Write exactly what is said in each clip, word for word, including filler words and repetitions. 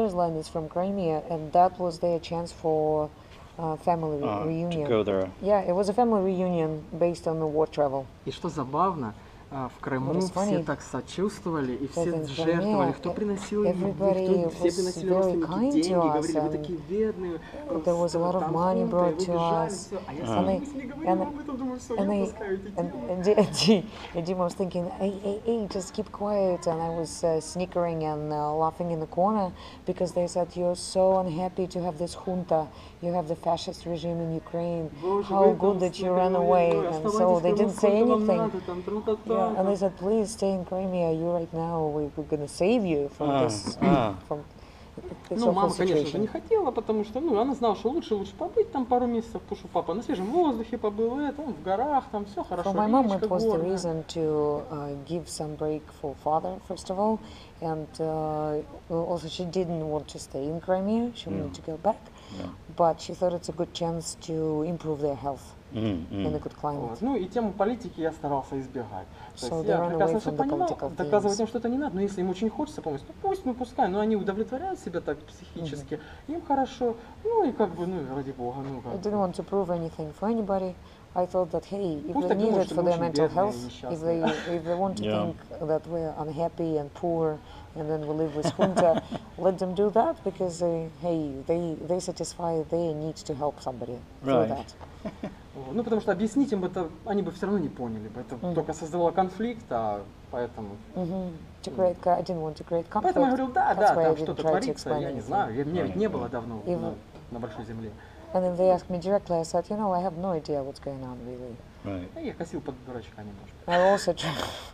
Ruslan is from Crimea, and that was their chance for uh, family re uh, reunion. To go there. Yeah, it was a family reunion based on the war travel. И что забавно, в Крыму все так сочувствовали и все жертвовали, кто приносил им, кто, все приносили родственники деньги, говорили, вы такие бедные, there was a lot of money brought to us, а я and they, не говорил об этом, думаю, все, я пускаю эти темы. And Dima was thinking, hey, hey, hey, just keep quiet, and I was uh, snickering and uh, laughing in the corner, because they said, you're so unhappy to have this junta, you have the fascist regime in Ukraine, how good that you ran away, and so they didn't say anything. Yeah, and they said, please stay in Crimea, you right now, we, we're going to save you from ah, this, ah. from this Ну, мама, situation. конечно же, не хотела, потому что, ну, она знала, что лучше, лучше побыть там пару месяцев, потому что папа на свежем воздухе побыл, это, он в горах, там все хорошо, For my mom, речка it was the горная. reason to uh, give some break for father, first of all, and uh, also she didn't want to stay in Crimea, she wanted Mm. to go back, Yeah. but she thought it's a good chance to improve their health Mm, mm. in a good climate. Вот. Ну и тему политики я старался избегать. То So есть they я run прекрасно away все from the понимал, political доказывать themes. им что-то не надо, но если им очень хочется помочь, ну пусть, ну пускай, но они удовлетворяют себя так психически, им хорошо, ну и как бы, ну ради бога, ну I как didn't бы. want to prove anything for anybody. I thought that, hey, if Пусть they так need думают, it что for мы their очень mental бедные, health, if they несчастные. if they want to Yeah. think that we're unhappy and poor, and then we live with junta, let them do that, because uh, hey, they they satisfy their needs to help somebody through Right. that. Вот. Ну потому что объяснить им это, они бы все равно не поняли бы, это Мгм. только создавало конфликт, а поэтому. Mm-hmm. To create, co- I didn't want to create conflict. Поэтому я говорил, да, That's да, why I там didn't что-то try to творится, explain я не anything. знаю, я, мне ведь не Right. было давно И на, в- на большой земле. And then they asked me directly. I said, you know, I have no idea what's going on, really. Right. А я косил под дурачка немножко. I also try,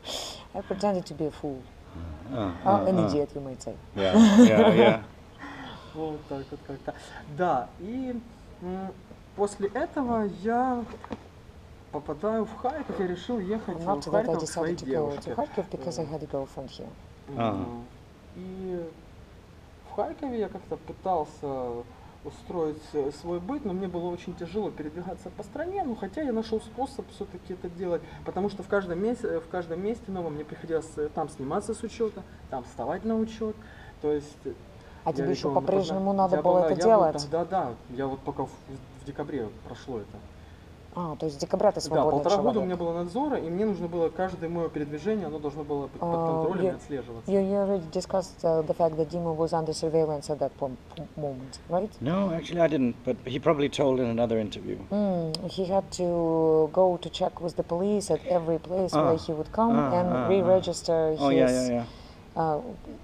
I pretended to be a fool, Uh, uh, uh, an uh. idiot, you might say. Yeah, yeah, yeah. Вот так вот как-то. Да, и м, после этого я попадаю в Харьков, я решил ехать And в after that, I Харьков к своей decided to go to девушке. Kharkiv because I had a girlfriend here. Ага. М, И в Харькове я как-то пытался устроить э, свой быт, но мне было очень тяжело передвигаться по стране, но хотя я нашел способ все-таки это делать, потому что в каждом месте, в каждом месте новом мне приходилось э, там сниматься с учета, там вставать на учет, то есть э, А я тебе ведь еще был на по-прежнему позна- надо я было был на- это я был делать? тогда, да, я вот только в, в декабре прошло это. А, то есть с декабря ты Да, свободный полтора года у человек. меня было надзора, и мне нужно было каждое мое передвижение, оно должно было быть под А, контролем и я- отслеживаться. You, you already discussed uh, the fact that Dima was under surveillance at that pom- moment, right? No, actually I didn't, but he probably told in another interview. Mm, he had to go to check with the police at every place Ah. where he would come Ah, and ah, ah. re-register Oh, his yeah, yeah, yeah. Uh,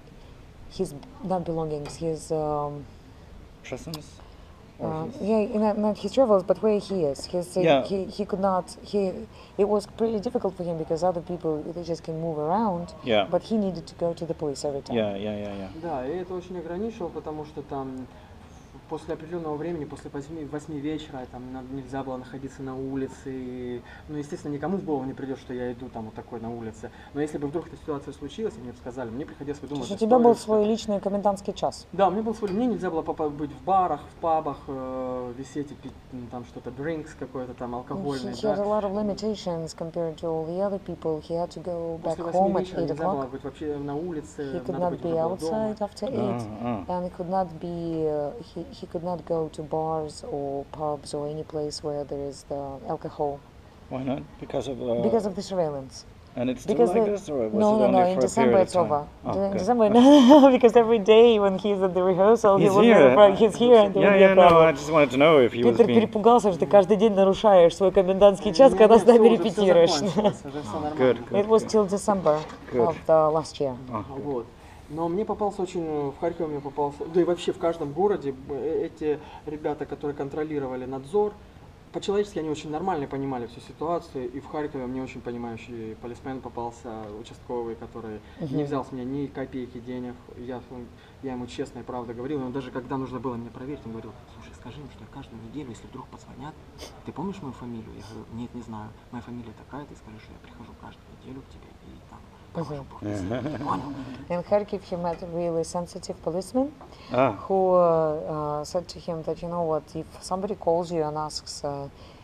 his not belongings, his um, Presence? Or uh, his- yeah, not, not his travels, but where he is. His, uh, Yeah. he he could not. He it was pretty difficult for him because other people they just can move around, Yeah. but he needed to go to the police every time. Yeah, yeah, yeah, yeah. Да, и это очень ограничивало, потому что там после определенного времени, после восьми, восьми вечера, там надо, нельзя было находиться на улице. И, ну, естественно, никому в голову не придет, что я иду там вот такой на улице. Но если бы вдруг эта ситуация случилась, и мне бы сказали, мне приходилось То выдумывать есть у тебя был историю, что- свой личный комендантский час. Да, у меня был свой, мне нельзя было попа- быть в барах, в пабах, э, висеть и пить м, там что-то, drinks какой-то там He, алкогольный, he had a да. lot of limitations compared to all the other people. He had to go back После восьми home at вечера eight нельзя было o'clock. быть вообще на улице, He could надо not быть be уже было дома. outside after eight. Ah, ah. And it could not be, uh, he, he could not go to bars or pubs or any place where there is the alcohol Why not? Because of uh, because of the surveillance. and it's still Because like the- this, or was no, it no, only no. for In a December period it's of time? over. Oh, in good. December, no, because every day when he's at the rehearsal, he He's will here. never, he's here, and there Yeah, will be yeah, a no. I problem. just wanted to know if he was Питер being. перепугался, что ты каждый день нарушаешь свой комендантский час, Не, когда не, с нами всё, уже всё репетируешь. закончилось, уже всё нормально. Good, good. It was till December Good. of the last year. Oh, good. Вот. Но мне попался очень, э, в Харькове мне попался, да и вообще в каждом городе э, эти ребята, которые контролировали надзор, по-человечески они очень нормально понимали всю ситуацию, и в Харькове мне очень понимающий полисмен попался, участковый, который не взял с меня ни копейки денег, я, я ему честно и правда говорил, и он даже когда нужно было меня проверить, он говорил, слушай, скажи им, что я каждую неделю, если вдруг позвонят, ты помнишь мою фамилию? Я говорю, нет, не знаю, моя фамилия такая, ты скажи, что я прихожу каждую неделю к тебе и там провожу подписи. Ты понял? In Kharkiv, he met a really sensitive policeman Ah, who uh, uh, said to him that, you know what, if somebody calls you and asks uh,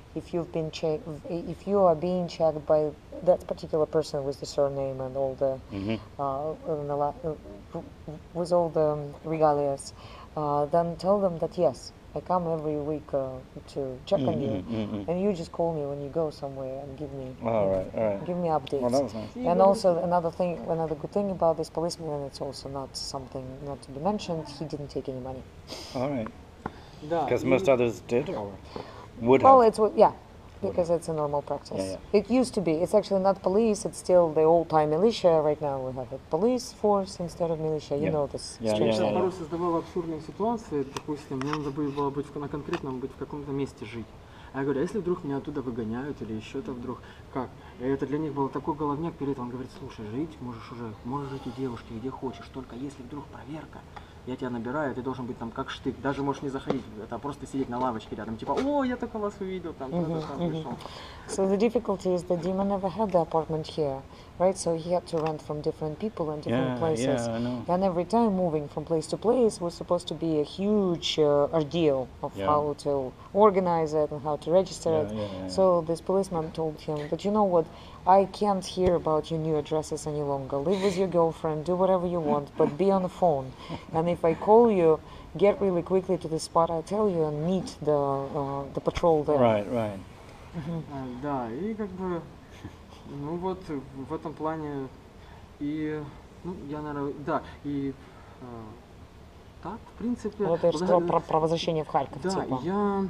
if you've been checked, if you are being checked by that particular person with the surname and all the, Mhm. uh, and the la- uh, with all the um, regalias, uh, then tell them that yes, I come every week uh, to check on you, Mhm, mhm. and you just call me when you go somewhere and give me, All you know, right, all right. give me updates. Well, that was nice. And also another thing, another good thing about this policeman, and it's also not something not to be mentioned, he didn't take any money. All right. Да, Because и- most others did or would Well, have. it's what- yeah, because it's a normal practice. Yeah, It used to be. It's actually not police. It's still the old-time militia. Right now we have a police force instead of militia. You Yeah. know this Yeah, strange yeah, Это thing. порой создавало абсурдные ситуации. Допустим, мне надо было быть в- на конкретном, быть в каком-то месте жить. А я говорю, а если вдруг меня оттуда выгоняют или еще-то вдруг, как? И это для них был такой головняк перед этим. Он говорит, слушай, жить можешь уже, можешь жить у девушки, где хочешь, только если вдруг проверка, я тебя набираю, ты должен быть там как штык, даже можешь не заходить, это просто сидеть на лавочке рядом, типа, о, я только вас увидел, там, кто-то там пришел. So the difficulty is that Dima never had the apartment here, right? So he had to rent from different people in different Yeah, places. yeah, I know. And every time moving from place to place was supposed to be a huge uh, ordeal of Yeah. how to organize it and how to register Yeah, it. yeah, yeah, So this policeman told him, but you know what? I can't hear about your new addresses any longer. Live with your girlfriend, do whatever you want, but be on the phone. And if I call you, get really quickly to the spot I tell you and meet the uh, the patrol there. Right, right. А, Да, и как бы, ну вот э, в этом плане, и, ну, я, наверное, да, и э, так, в принципе... Вот это благодаря- что про, про возвращение в Харьков, Да, типа. я,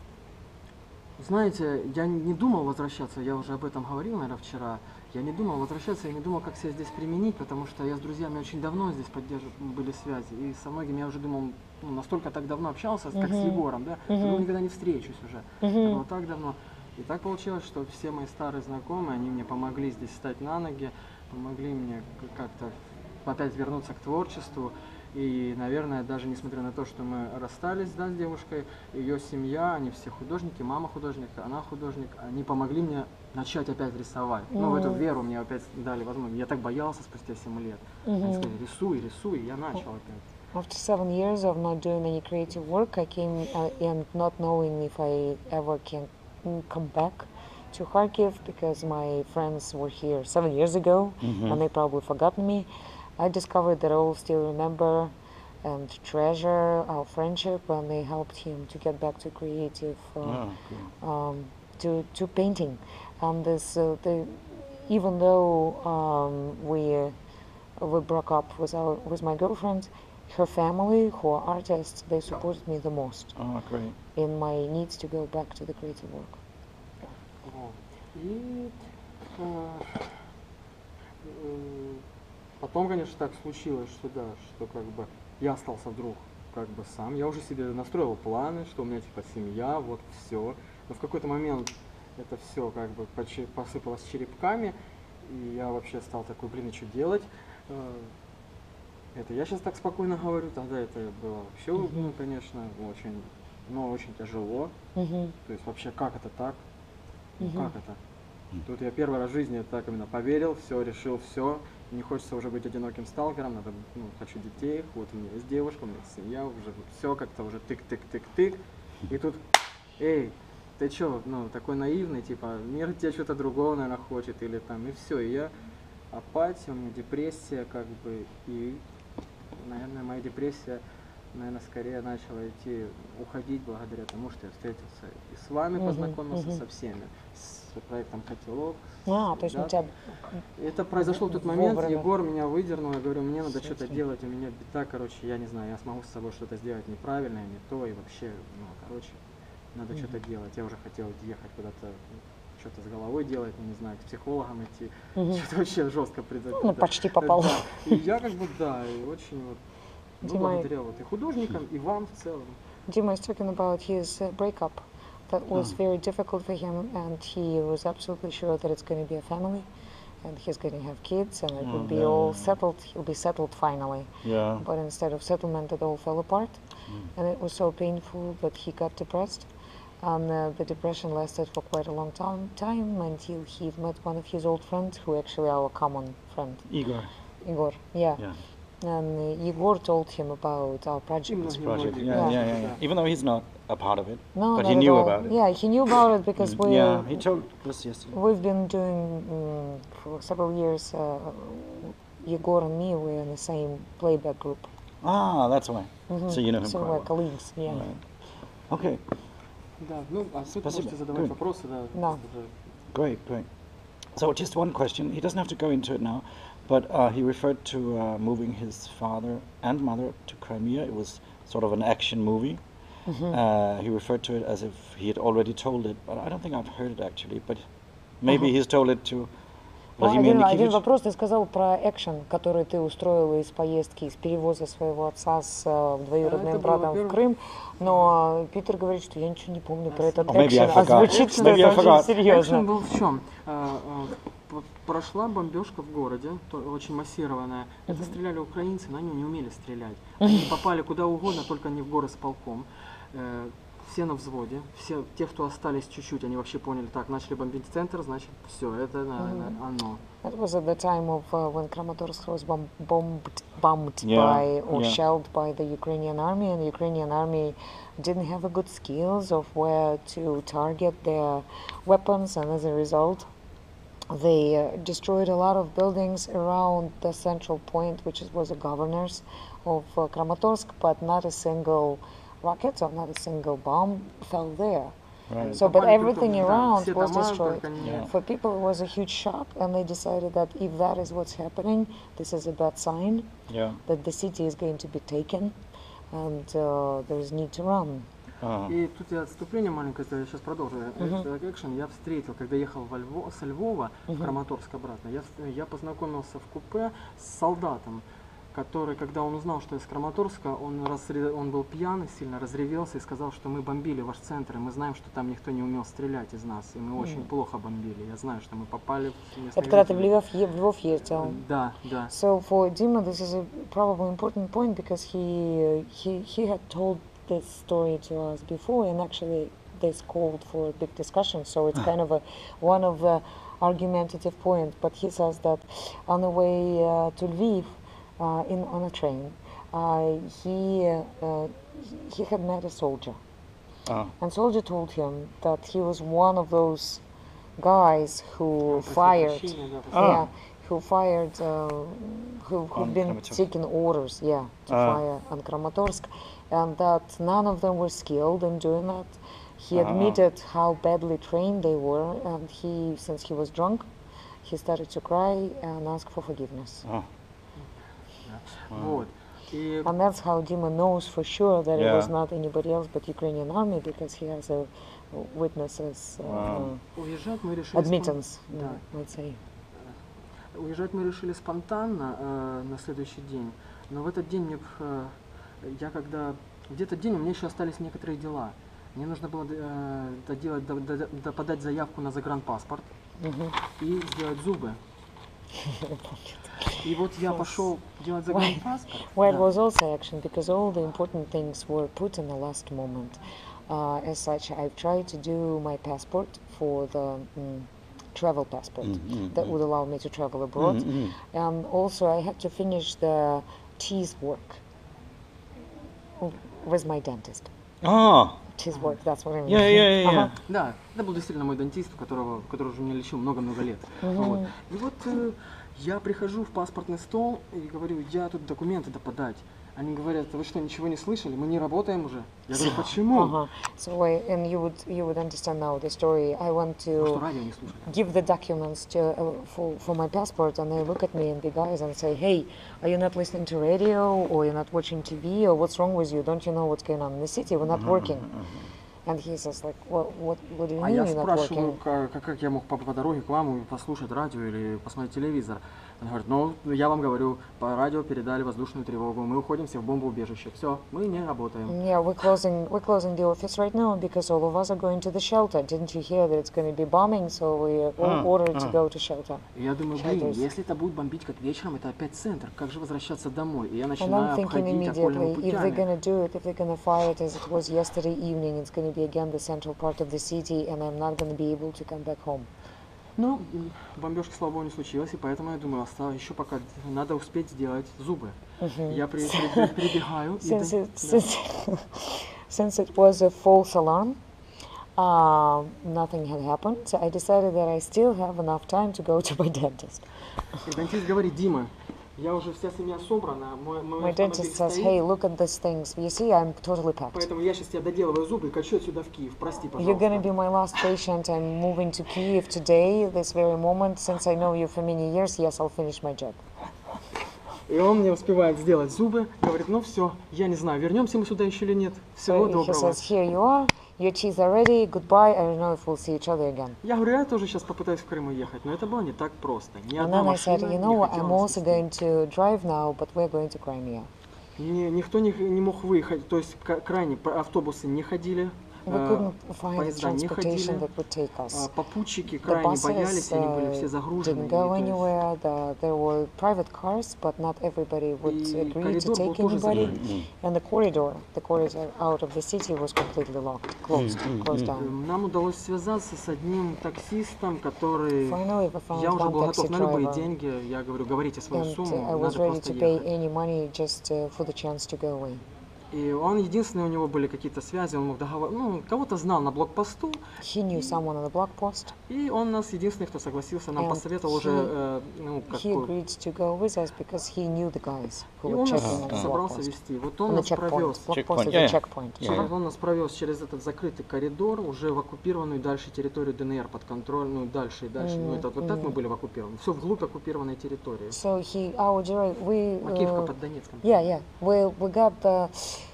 знаете, я не думал возвращаться, я уже об этом говорил, наверное, вчера. Я не думал возвращаться, я не думал, как себя здесь применить, потому что я с друзьями очень давно здесь поддерживал, были связи. И со многими я уже думал, ну, настолько так давно общался, как с Мгм. Егором, да, что Мгм. думал, никогда не встречусь уже. Мгм. Это было так давно. И так получилось, что все мои старые знакомые, они мне помогли здесь встать на ноги, помогли мне к- как-то опять вернуться к творчеству. И, наверное, даже несмотря на то, что мы расстались, да, с девушкой, ее семья, они все художники, мама художник, она художник, они помогли мне начать опять рисовать. Ну, в эту Мгм. веру мне опять дали возможность. Я так боялся спустя семь лет. Они Мгм. сказали, рисуй, рисуй, и я начал опять. After seven years of not doing any creative work, I came uh, and not knowing if I ever can mm, come back to Kharkiv because my friends were here seven years ago Mhm. and they probably forgotten me. I discovered that I will still remember and treasure our friendship, and they helped him to get back to creative, uh, Oh, cool. um, to to painting. And this, uh, the, even though um, we uh, we broke up with our with my girlfriend, her family, who are artists, they supported me the most Oh, great. in my needs to go back to the creative work. Вот. И э, э, потом, конечно, так случилось, что да, что как бы я остался вдруг как бы сам. Я уже себе настроил планы, что у меня типа семья, вот все. Но в какой-то момент это все как бы почи- посыпалось черепками, и я вообще стал такой, блин, и что делать? Э, Это я сейчас так спокойно говорю, тогда это было вообще, ну, конечно, очень, но очень тяжело. Мгм. То есть вообще как это так? Ну Мгм. как это? Тут я первый раз в жизни так именно поверил, все, решил, все. Не хочется уже быть одиноким сталкером, надо, ну, хочу детей, вот у меня есть девушка, у меня есть семья, уже все как-то уже тык-тык-тык-тык. И тут, эй, ты чё, ну, такой наивный, типа, мир тебе что-то другого, наверное, хочет, или там, и все. И я апатия, у меня депрессия, как бы, и, наверное, моя депрессия, наверное, скорее начала идти, уходить благодаря тому, что я встретился и с вами, Мгм, познакомился мгм. со всеми, с проектом «Котелок». с А, то есть у ребятами. тебя Это произошло в тот момент, Вовремя. Егор меня выдернул, я говорю, мне надо что-то Слушай. делать, у меня беда, короче, я не знаю, я смогу с собой что-то сделать неправильное, не то, и вообще, ну, короче, надо Мгм. что-то делать. Я уже хотел ехать куда-то, ну, что-то с головой делать, ну, не знаю, к психологам идти, Мгм. что-то вообще жестко предать. Ну, почти попал. Да. И я как бы, да, и очень вот, ну, Дима, благодаря вот и художникам, и вам в целом. Dima is talking about his uh, breakup. That was Oh. very difficult for him, and he was absolutely sure that it's going to be a family, and he's going to have kids, and it Oh, would be yeah, all yeah, yeah. settled. He'll be settled finally. Yeah. But instead of settlement, it all fell apart, Mm. and it was so painful that he got depressed. And uh, the depression lasted for quite a long time, time until he met one of his old friends, who actually our common friend, Igor. Igor. Yeah. Yeah. And uh, Yegor told him about our И project. This многие, project. многие. Yeah, Yeah. yeah, yeah, yeah. Even though he's not a part of it, No, but not he at knew all. about it. Yeah, he knew about it because Mm, we yeah, he told us yesterday. we've been doing mm, for several years. Uh, Yegor and me were in the same playback group. Ah, that's why. Mhm. So you know him So quite we're well. colleagues. Yeah. Right. Okay, Да, ну, а тут Спасибо. можете задавать Good. вопросы, да. Да. уже. great, great. So just one question. He doesn't have to go into it now, but uh, he referred to uh, moving his father and mother to Crimea. It was sort of an action movie. Uh, he referred to it as if he had already told it, but I don't think I've heard it actually. But maybe he's told it to Ну, Vladimir один, один Nikifich. вопрос ты сказал про экшен, который ты устроила из поездки, из перевоза своего отца с э, двоюродным Это было, братом в во-первых, Крым, но Питер говорит, что я ничего не помню про этот Oh, maybe I экшен, а forgot. звучит, что Maybe I это forgot. очень серьезно. Экшен был в чем? Прошла бомбежка в городе, то- очень массированная. Это стреляли украинцы, но они не умели стрелять. Они попали куда угодно, только не в горы с полком. Э, Все на взводе, все, те, кто остались чуть-чуть, они вообще поняли, так, начали бомбить центр, значит, все, это, наверное, оно. That was at the time of uh, when Kramatorsk was bomb- bombed, bombed Yeah, by or yeah. shelled by the Ukrainian army, and the Ukrainian army didn't have a good skills of where to target their weapons, and as a result, they uh, destroyed a lot of buildings around the central point, which is, was the governors of uh, Kramatorsk, but not a single rocket or not a single bomb fell there. Right. So, but Попали только, everything да, around все was дома, destroyed. только не- Yeah. For people, it was a huge shock, and they decided that if that is what's happening, this is a bad sign Yeah. that the city is going to be taken, and uh, there is need to run. Uh, И тут я отступление маленькое, я сейчас продолжу. Мгм. Этот экшен я встретил, когда ехал во Льво- со Львова в Краматорск обратно. Я, вст- я познакомился в купе с солдатом, который, когда он узнал, что я из Краматорска, он, разре- он был пьяный, сильно разревелся и сказал, что мы бомбили ваш центр, и мы знаем, что там никто не умел стрелять из нас, и мы очень плохо бомбили. Я знаю, что мы попали в местных Это когда ты в жителей. Львов, е- в Львов ездил. Да, да. So for Dima, this is a probably important point because he he he had told this story to us before, and actually this called for a big discussion. So it's kind of a one of the argumentative point. But he says that on the way uh, to Lviv, uh, in on a train, uh, he uh, he had met a soldier, uh, and soldier told him that he was one of those guys who Прошу fired. прощения, да, А. Yeah, who fired, uh, who, who've On been Kramatorsk. taking orders, yeah, to Ah. fire on Kramatorsk, and that none of them were skilled in doing that. He Ah. admitted how badly trained they were, and he, since he was drunk, he started to cry and ask for forgiveness. uh, Вот. И And that's how Dima knows for sure that it was Yeah. not anybody else but Ukrainian army, because he has a witnesses uh, Wow. уезжать мы uh, решили... спон- admittance, Да. yeah, let's say. Уезжать мы решили спонтанно э, на следующий день, но в этот день мне, э, я когда в этот день у меня еще остались некоторые дела. Мне нужно было э, доделать, до- до- до- подать заявку на загранпаспорт Мгм. и сделать зубы. И вот я пошел делать загранпаспорт. Well, it да. was also action because all the important things were put in the last moment. Uh, as such, I've tried to do my passport for the mm, travel passport Mm, mm, that mm. would allow me to travel abroad. mm, mm. And also, I had to finish the teeth work with my dentist. Ah, Teeth work, that's what I mean. yeah, yeah, yeah, yeah. Uh-huh. Да, это был действительно мой дантист, у которого, который уже меня лечил много-много лет. Вот. И вот э, я прихожу в паспортный стол и говорю, я тут документы да подать. Они говорят, вы что, ничего не слышали? Мы не работаем уже. Я говорю, почему? Uh-huh. So, I, and you would you would understand now the story. I went Вы что, to радио не слушали? give the documents to, uh, for, for my passport, and they look at me in big eyes and say, hey, are you not listening to radio, or you're not watching T V, or what's wrong with you? Don't you know what's going on in the city? We're not working. And he says, like, what, what, what do you А mean я you're not спрашиваю, working? как, как, как я мог по, по дороге к вам послушать радио или посмотреть телевизор. Он говорит, ну, я вам говорю, по радио передали воздушную тревогу, мы уходим все в бомбоубежище. Все, мы не работаем. Yeah, we're closing, we're closing the office right now because all of us are going to the shelter. Didn't you hear that it's going to be bombing? So we are all Ah, ordered to ah. go to shelter. И я думаю, блин, Shelters. если это будет бомбить как вечером, это опять центр. Как же возвращаться домой? И я And I'm начинаю thinking обходить окольными immediately, if they're путями. going to do it, if they're going to fire it as it was yesterday evening, it's going to be again the central part of the city, and I'm not going to be able to come back home. Но м, бомбежка, слава богу, не случилась, и поэтому я думаю, осталось еще пока надо успеть сделать зубы. Я при- при- прибегаю, и Since да- it, да. since, since it was a false alarm, uh, nothing had happened. So I decided that I still have enough time to go to my dentist. И дантист говорит: Дима, я уже вся семья собрана, мой, мой My автомобиль dentist says, стоит, "Hey, look at these things. You see, I'm totally packed. поэтому я сейчас тебе доделываю зубы и качу отсюда в Киев. Прости, You're gonna be пожалуйста. my last patient. I'm moving to Kyiv today, this very moment. Since I know you for many years, yes, I'll finish my job." И он мне успевает сделать зубы, говорит: ну все, я не знаю, вернемся мы сюда еще или нет. Всего So he доброго. says, "Here you are. Your teeth are ready. Goodbye. I don't know if we'll see each other again." Я говорю: я тоже сейчас попытаюсь в Крым уехать, но это было не так просто. Ни And одна then I said, машина "You не know, what? хотела I'm нас also везти. going to drive now, but we're going to Crimea." Ни- никто не, не мог выехать, то есть к- крайне по- автобусы не ходили, We э, couldn't find поезда не transportation ходили, that would take us. а попутчики The крайне боялись, buses они были uh, все загружены. didn't и go то есть- anywhere. The, there were private cars, but not everybody would И agree to коридор был take тоже anybody. закрыт. And the corridor, the corridor out of the city was completely locked, closed, closed down. Эм, Нам удалось связаться с одним таксистом, который... Finally, we found Я уже one был taxi готов на любые driver, деньги. Я говорю: говорите свою and сумму, uh, I was надо ready просто to pay ехать. any money just uh, for the chance to go away. И он единственный, у него были какие-то связи, он мог договор... ну, кого-то знал на блокпосту, He knew someone on the block post. и он нас единственный, кто согласился, нам And посоветовал уже, he- э, ну, He какую... agreed to go with us because he knew the guys И who were он нас checking on the block собрался post. вести. Вот он On the нас checkpoint. провез. Block post Checkpoint, is yeah, a yeah. checkpoint. Yeah. Uh-huh. Он нас провез через этот закрытый коридор уже в оккупированную дальше территорию ДНР под контроль, ну дальше и дальше. Ну, это вот так мы были в оккупированной. Все вглубь оккупированной территории. So he, our direct, we, Макеевка uh, под Донецком. yeah, yeah, we we got the.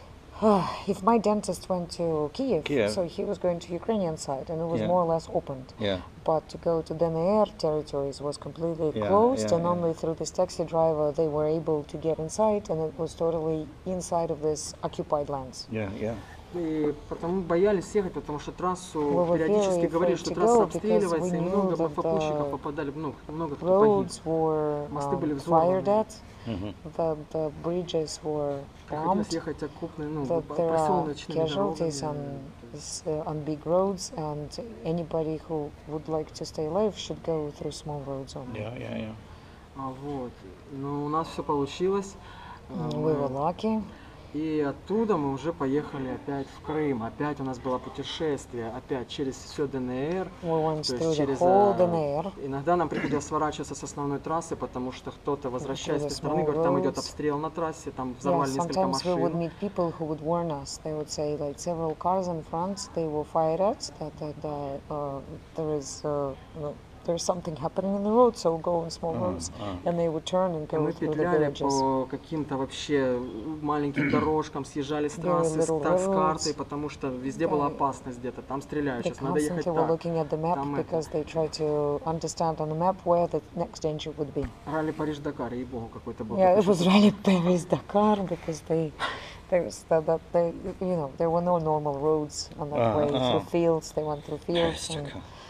If my dentist went to Kiev, Kiev. so he was going to Ukrainian side, and it was Yeah. more or less opened. Yeah. But to go to D N R territories was completely Yeah, closed, yeah, and yeah. only through this taxi driver they were able to get inside, and it was totally inside of this occupied lands. Yeah, yeah. И потому боялись ехать, потому что трассу We were периодически very говорили, afraid что to трасса go обстреливается, because и we много knew that попутчиков the попадали, ну, много кто погиб. Roads were Мосты были um, взорваны. fired at, Mhm. the, the bridges were Приходилось bombed, ехать окопные, ну, that по- there are проселочными casualties on, дорогами. s- uh, on big roads, and anybody who would like to stay alive should go through small roads only. Yeah, yeah, yeah. А вот, но у нас все получилось. А, Mm, We were мы- lucky. И оттуда мы уже поехали опять в Крым. Опять у нас было путешествие, опять через все ДНР. We went То through есть the через... whole а, D N R. Иногда нам приходилось сворачиваться с основной трассы, потому что кто-то, возвращаясь the со стороны, small говорит: там идет roads. обстрел на трассе, там Yeah, взорвали несколько sometimes we would машин. meet people who would warn us. They would say like several cars in front they were fired at. That that, that uh, there is uh, no, there's something happening in the road, so go on small roads. а. And they would turn and И go мы through the петляли villages. по каким-то вообще маленьким дорожкам, съезжали с Very трассы с, little та- с roads. картой, потому что везде была They- опасность где-то. Там стреляют, They сейчас надо ехать constantly were так. looking at the map Там это. because they try to understand on the map where the next danger would be. Ралли Париж-Дакар, ей-богу, какой-то был. Yeah, такой it was шоу. Rally Paris Dakar because they, there's that, that they, you know, there were no normal roads on that Ah, way ah. through fields. They went through fields. And,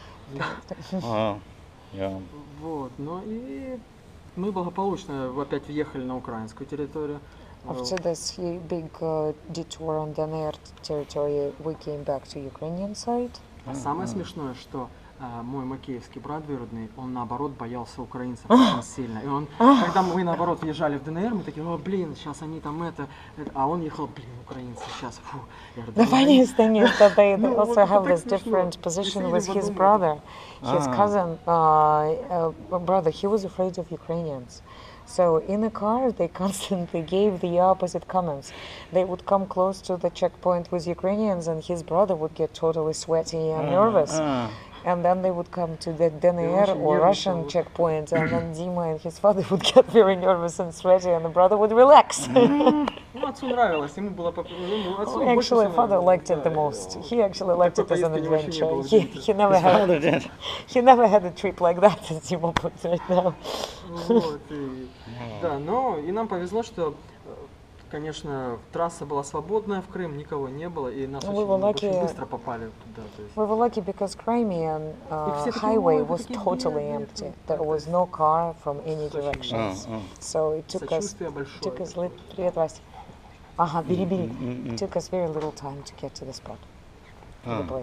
Uh, yeah. Вот, ну и мы благополучно опять въехали на украинскую территорию. after this hu- big uh, detour on D N R territory, we came back to Ukrainian side. А самое смешное, что а, мой макеевский брат двоюродный, он наоборот боялся украинцев очень сильно. И он, когда мы наоборот въезжали в ДНР, мы такие: о, блин, сейчас они там это, это». А он ехал: блин, украинцы, сейчас, фу. Я говорю: The «Да они». funniest thing is that they, they Ну, also вот это have так this смешно. different Мы position сидели with в his одном brother. His Ah. cousin, uh, uh, brother, he was afraid of Ukrainians. So in the car, they constantly gave the opposite comments. They would come close to the checkpoint with Ukrainians, and his brother would get totally sweaty and nervous. Ah. And then they would come to the D N R очень or нервничал. Russian checkpoint, and then Dima and his father would get very nervous and sweaty, and the brother would relax. Ну, отцу нравилось, ему было... поп- ну, отцу больше Actually, всего father нравилось, liked it да, the и most. вот He actually liked такой it as an поездки у него еще не adventure. было, He, извините. he never had Father did. he never had a trip like that as Dima puts right now. Вот, и- да, но и нам повезло, что, э, конечно, трасса была свободная в Крым, никого не было, и нас Ну, очень, вы were мы очень lucky. быстро попали туда. То есть. We were lucky because Crimean uh, все такие: highway «Ой, вы was такие totally бедные, empty. там, There was no car from any Очень directions. Ah, ah. So it took us Сочувствие большое. took us lit- Привет, Вася. Ага, бери, бери. Mm, mm, It took us very little time to get to the spot, to the Ah. place.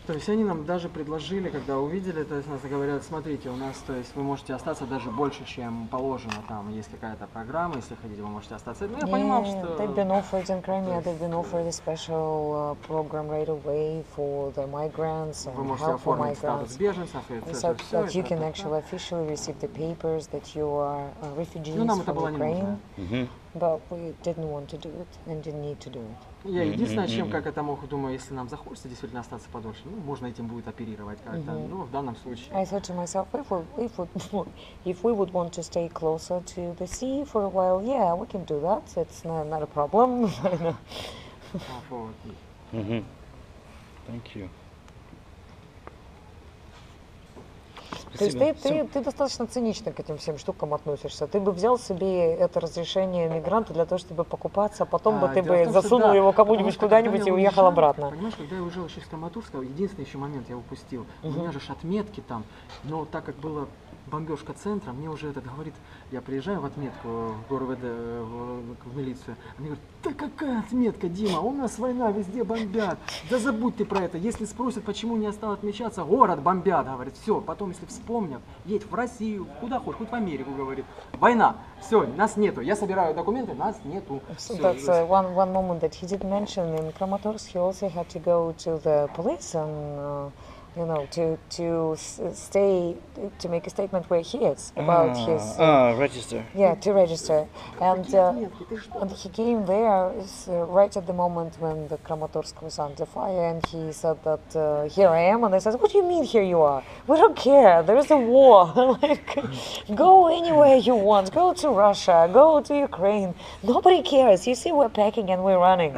То есть они нам даже предложили, когда увидели, то есть нас говорят, смотрите, у нас, то есть вы можете остаться даже больше, чем положено, там есть какая-то программа, если хотите, вы можете остаться. Ну, я понимал, Yeah, что... they've been offered in Crimea. They've been offered a special uh, program right away for the migrants and Вы можете help for оформить статус migrants. беженцев, и They это said все. that you can actually officially receive the papers that you are uh, refugees Ну, нам это было from не Ukraine, нужно. but we didn't want to do it and didn't need to do it. Я единственное, чем как это мог, думаю, если нам захочется действительно остаться подольше, ну, можно этим будет оперировать как-то, ну, в данном случае. I thought to myself, if we, if, we, if we would want to stay closer to the sea for a while, yeah, we can do that. It's not, not a problem. А, вот. Mm-hmm. Thank you. То есть ты, Спасибо. ты, ты достаточно цинично к этим всем штукам относишься. Ты бы взял себе это разрешение мигранта для того, чтобы покупаться, а потом бы А, ты дело в бы том, что засунул да, его потому кому-нибудь что когда куда-нибудь я и уехал уезжал, обратно. Понимаешь, когда я уезжал еще из Краматорска, единственный еще момент я упустил. У меня же ж отметки там, но так как было бомбежка центра, мне уже этот говорит, я приезжаю в отметку в ГОРВД, в, в милицию, они говорят, да какая отметка, Дима, у нас война, везде бомбят, да забудь ты про это, если спросят, почему не стал отмечаться, город бомбят, говорит, все, потом, если вспомнят, едь в Россию, куда хочешь, хоть в Америку, говорит, война, все, нас нету, я собираю документы, нас нету. So Всё, that's uh, one, one moment that he did mention. In Kramatorsk, he also had to go to the police and, uh, you know, to to s- stay, to make a statement where he is about his, uh, Ah, register. yeah, to register. And Какие uh, отметки, ты что? and he came there is, uh, right at the moment when the Kramatorsk was under fire, and he said that uh, here I am, and I said, what do you mean here you are? We don't care. There is a war. Like, go anywhere you want. Go to Russia. Go to Ukraine. Nobody cares. You see, we're packing and we're running.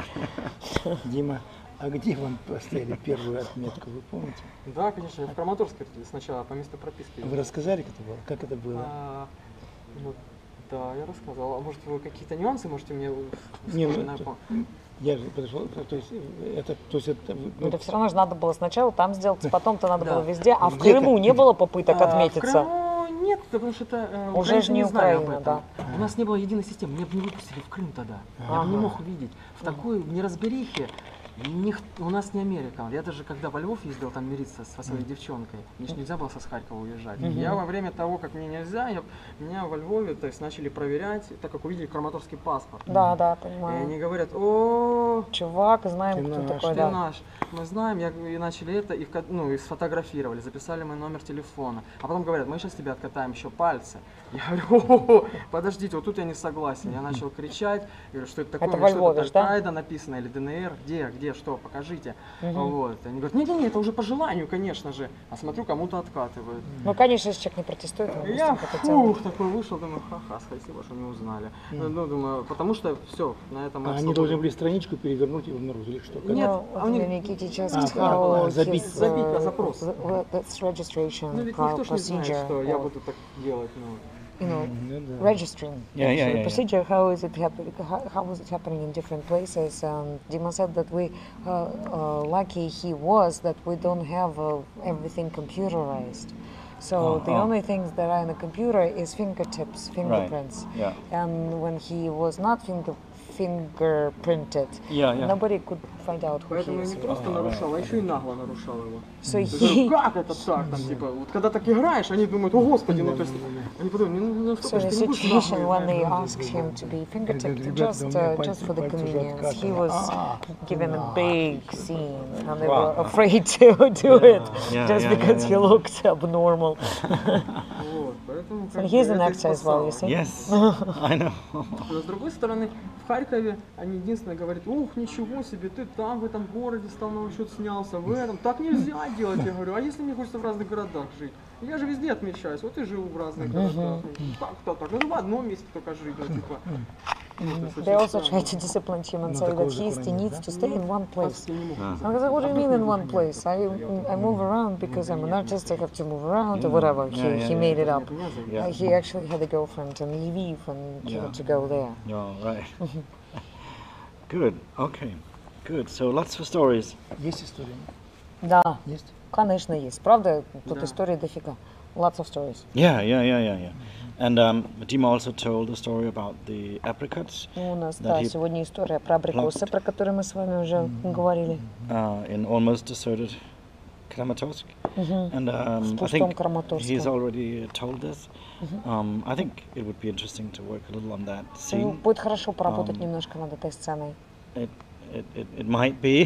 Дима, а где вам поставили первую отметку, вы помните? Да, конечно, в Краматорске сначала по месту прописки. Вы рассказали, как это было? Как это было? А, ну, да, я рассказал. А может, вы какие-то нюансы можете мне Не, ну, вспоминать? это- Я же подошел, то есть это, то есть это, ну, Это все равно же надо было сначала там сделать, потом-то надо Да. было везде. А в Где Крыму как? не было попыток А, отметиться. В Крыму нет, потому что это э, Уже украинцы ж не знали об Украина, этом. да. У нас не было единой системы, меня бы не выпустили в Крым тогда. Я бы не мог увидеть. В такой неразберихе них- у нас не Америка. Я даже когда во Львов ездил там мириться со своей девчонкой, мне ж нельзя было со Харькова уезжать. Я во время того, как мне нельзя, я, меня во Львове то есть, начали проверять, так как увидели краматорский паспорт. Да, да, И понимаю. они говорят, о, Чувак, знаем, Ты кто наш, такой, ты да. наш. Мы знаем, я, и начали это, и, в ко- ну, и сфотографировали, записали мой номер телефона. А потом говорят, мы сейчас тебе откатаем еще пальцы. Я говорю, о, подождите, вот тут я не согласен. Я начал кричать, говорю, что это такое, Это у во меня что Львове это ж, да? Аль-Каида написано или ДНР, где, где, что, покажите. Вот. Они говорят, нет-нет, это уже по желанию, конечно же. А смотрю, кому-то откатывают. Ну, конечно, если человек не протестует, он И Я быстренько это делает. фух, такой вышел, думаю, ха-ха, спасибо, что не узнали. Ну, думаю, потому что все, на этом мы а они свободны. должны были страничку перевернуть и обнаружили, что как? Нет, No, а у них- Nikita just А, how а, забить. his, Забить на uh, запрос. th- well, that's registration Ну ведь pro- никто ж не знает, procedure что я of, буду так делать. Ну. you know, Ну да. registering. Yeah, yeah, actually. yeah, yeah. Procedure, how is it happening? How, how is it happening in different places? And Dima said that we, uh, uh, lucky he was that we don't have uh, everything computerized. So Oh, the oh. only things that are in the computer is fingertips, fingerprints. Yeah. And when he was not finger fingerprinted, Yeah, yeah. nobody could find out who Поэтому he я is. не просто нарушал, а еще и нагло нарушал его. So То есть, he, ну, как это так? Там, типа, вот когда так играешь, они думают, о господи, ну то есть, они подумают, ну, ну что so ж, the ты не будешь situation нагло when they играть. asked him to be Говорит, fingertipped ребята, just у меня uh, пальцы- just for the пальцы уже convenience, he откатаны. was А, given a да. big scene, and they Wow. were afraid to do it Yeah, just yeah, because yeah, he yeah. looked abnormal. Вот, поэтому, So как бы, he's an это actor as well, спасало. you see. Yes, I know. Но с другой стороны, в Харькове они единственное говорят, ух, ничего себе, ты там в этом городе стал на учет, снялся, в этом. Так нельзя делать, я говорю, а если мне хочется в разных городах жить? Я же везде отмечаюсь, вот и живу в разных городах. Так-то так, ну в одном месте только жить, ну типа. Ну, то есть They очень also странно. try to discipline him and Ну, say такого that закона he нет, needs да? to stay in one place. Пальцы не могут I was like, what do you mean in one place? I, I move around because I'm an artist, I have to move around or whatever. He, Yeah, yeah, he yeah. made it up. Меня зовут. Yeah. Uh, he actually had a girlfriend in Lviv and he Yeah. had to go there. Oh, right. Good. Okay. Good. So lots of stories. Есть история? Да, Есть? конечно, есть. Правда, тут Да. истории дофига. Lots of stories. Yeah, yeah, yeah, yeah, yeah. And um, Dima also told a story about the apricots Ну, у нас, That да, he сегодня история про абрикосы, plucked. про которые мы с вами уже говорили. uh, in almost deserted Kramatorsk, and um, I пустом think Краматорске. he's already told us. Um, I think it would be interesting to work a little on that Ну, scene. будет хорошо поработать Um, немножко над этой сценой. It, it, it, it might be.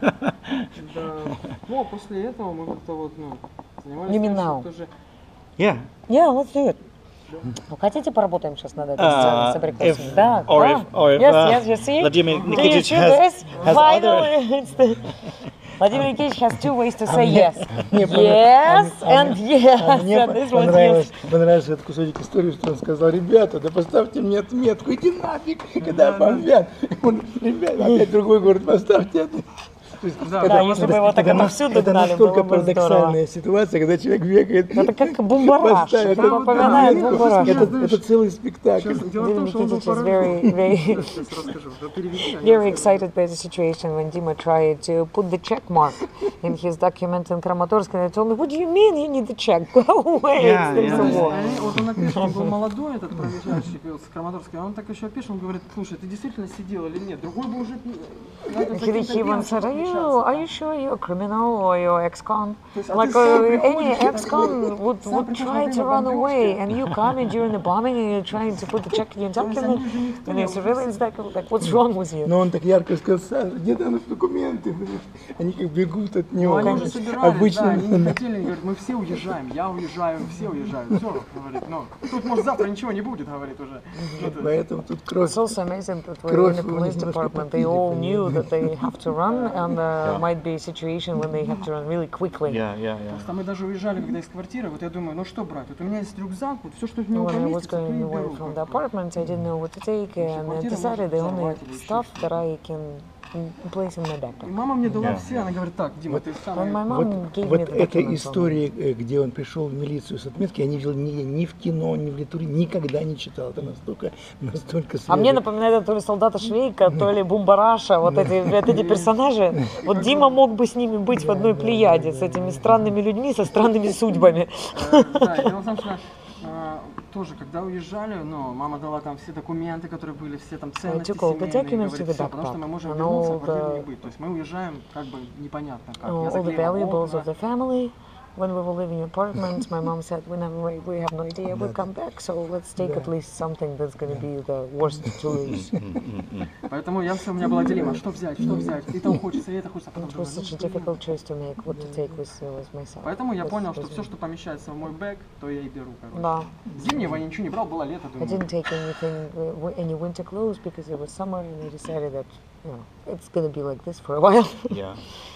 Да. Ну, а после этого мы как-то вот, ну, занимались You mean тем, что now? тоже... Yeah. Yeah, let's do it. Вы хотите поработаем сейчас над этой сценой Uh, с абрикосами? if- Да, or да. if- or if, yes, uh, yes, you see? Vladimir Do you Nikitic see has- this? has Finally, it's the... Vladimir Nikitich has two ways to say yes. мне понрав- Yes а мне- and А yes. мне And по- this was понравилось, yes. понравился этот кусочек истории, что он сказал: ребята, да поставьте мне отметку, иди нафиг, когда бомбят. Он, ребята, опять другой город поставьте это. То есть, Да, это- да, если бы его так это на- отовсюду это гнали, настолько было бы здорово. парадоксальная ситуация, когда человек бегает. Это как бумбараш. поставит Это эту напоминает отметку. бумбараш. Это, это целый спектакль. Сейчас, дело в том, Vladimir что он был Nikitich is поражен. very, very, Сейчас расскажу. Да, переведи, а я very расскажу. excited by the situation when Dima tried to put the check mark in his document in Kramatorsk, and I told me, what do you mean you need the check? Go away, Yeah, there's yeah. a Ну, war. они- вот он опишет, он был молодой, этот проезжающий пил с Краматорска, а он так еще опишет, он говорит: слушай, ты действительно сидел или нет? Другой бы уже... надо за He, каким-то he делом once said, are you, встречаться. are you sure you're a criminal or you're ex-con? То есть, а Like ты сам uh, any приходишь и ex-con такой, would, сам would приходишь try во to время run away, бомбежки. and you come in during the bombing and you're trying to put the check in your То есть document, они же никто, and я it's уже really, it's like, like, what's wrong with you? Но он так ярко сказал: Саша, где там наши документы? Они как бегут от Ну, него. они уже собирались, да, Обычно. они не хотели, они говорят: мы все уезжаем, я уезжаю, все уезжают, все, говорит, ну, тут, может, завтра ничего не будет, говорит уже. Ну, то есть, Поэтому тут кровь. It's also amazing that we're Кровь in the у них police немножко department. They попили, all knew понимаешь? that they have to run, and uh, might be a situation when they have to run really quickly. Yeah, yeah, yeah. Просто мы даже уезжали, когда из квартиры, вот я думаю, ну что брать, вот у меня есть рюкзак, вот все, что в него When I was поместится, то и going away беру. from the как бы. apartment, I didn't know what to take, and I квартира decided может the only взорвать или еще stuff что-то. that I can mm, place in my И backpack. мама мне дала Yeah, все, она говорит: так, Дима, ты And самый... my Вот, mom gave вот me the эта documents on it. история, э, где он пришел в милицию с отметки, я не видел ни, ни в кино, ни в литературе, никогда не читал. Это настолько, настолько А мне свежо. напоминает это то ли солдата Швейка, то ли Бумбараша, вот эти, вот эти персонажи. Вот Дима мог бы с ними быть в одной плеяде, с этими странными людьми, со странными судьбами. Э, Да, и дело в том, что э, тоже, когда уезжали, ну, мама дала там все документы, которые были, все там ценности took all the семейные, documents говорит, to the всё, потому что мы backpack можем and вернуться, а all квартиры не the- быть. То есть мы уезжаем как бы непонятно как. Я all the заклеила valuables окна. of the family. When we were living in apartments, my mom said, we, never, we we have no idea we'll come back, so let's take at least something that's going to be the worst to lose. Поэтому я все, у меня была дилемма, что взять, что взять. И то хочется, и это хочется. А потом It was думаю, such ну, a блин. difficult choice to make, what to take with, uh, with myself. Поэтому я with- понял, что with все, me. что помещается в мой бэг, то я и беру, короче. Да. Зимнего я ничего не брал, было лето, I думаю. didn't take anything, uh, wi- any winter clothes because it was summer, and I decided that, you know, it's going to be like this for a while. Yeah.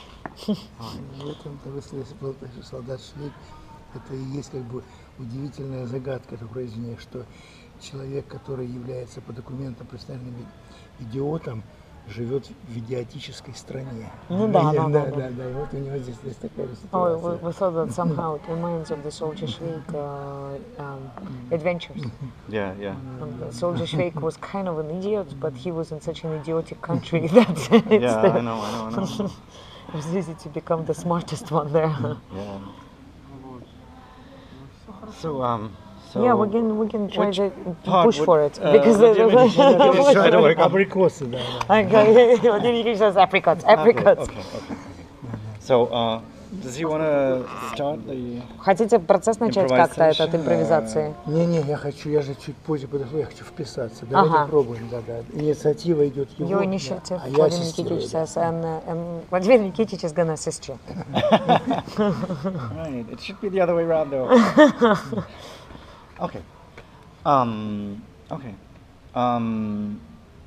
В этом-то вы сказали, что солдат Швейк, это и есть как бы удивительная загадка такой жизни, что человек, который является по документам профессиональным и- идиотом, живет в идиотической стране. Ну да, И- да, да, да, да. да, да. И вот у него здесь есть такая же Oh, we, ситуация. we thought that somehow it reminds of the Soldier Shveik uh, um, adventures. Yeah, yeah. And the Soldier Shveik was kind of an idiot, but he was in such an idiotic country that it's Yeah, the, I know, I know, I know. it was easy to become the smartest one there. Yeah. Вот. Ну, всё хорошо. So, um, so Yeah, we can we can try which to part push would, for it uh, because the- Vladimir Nikitich try to work on? Абрикосы, да, да. Okay, Vladimir Nikitich says apricots, Okay, apricots. okay, okay. So, uh, does he want to start the? Хотите процесс начать как-то Improvisation, от импровизации? Не-не, я хочу, я же чуть позже подошел, я хочу вписаться. Давайте Ага. пробуем, да, да. Инициатива идет его. Your да, initiative, а я Vladimir ассистирую, Nikitich да. says, and, uh, and Vladimir Nikitich is gonna assist you. Right, it should be the other way around, though. Okay. Um. Okay. Um.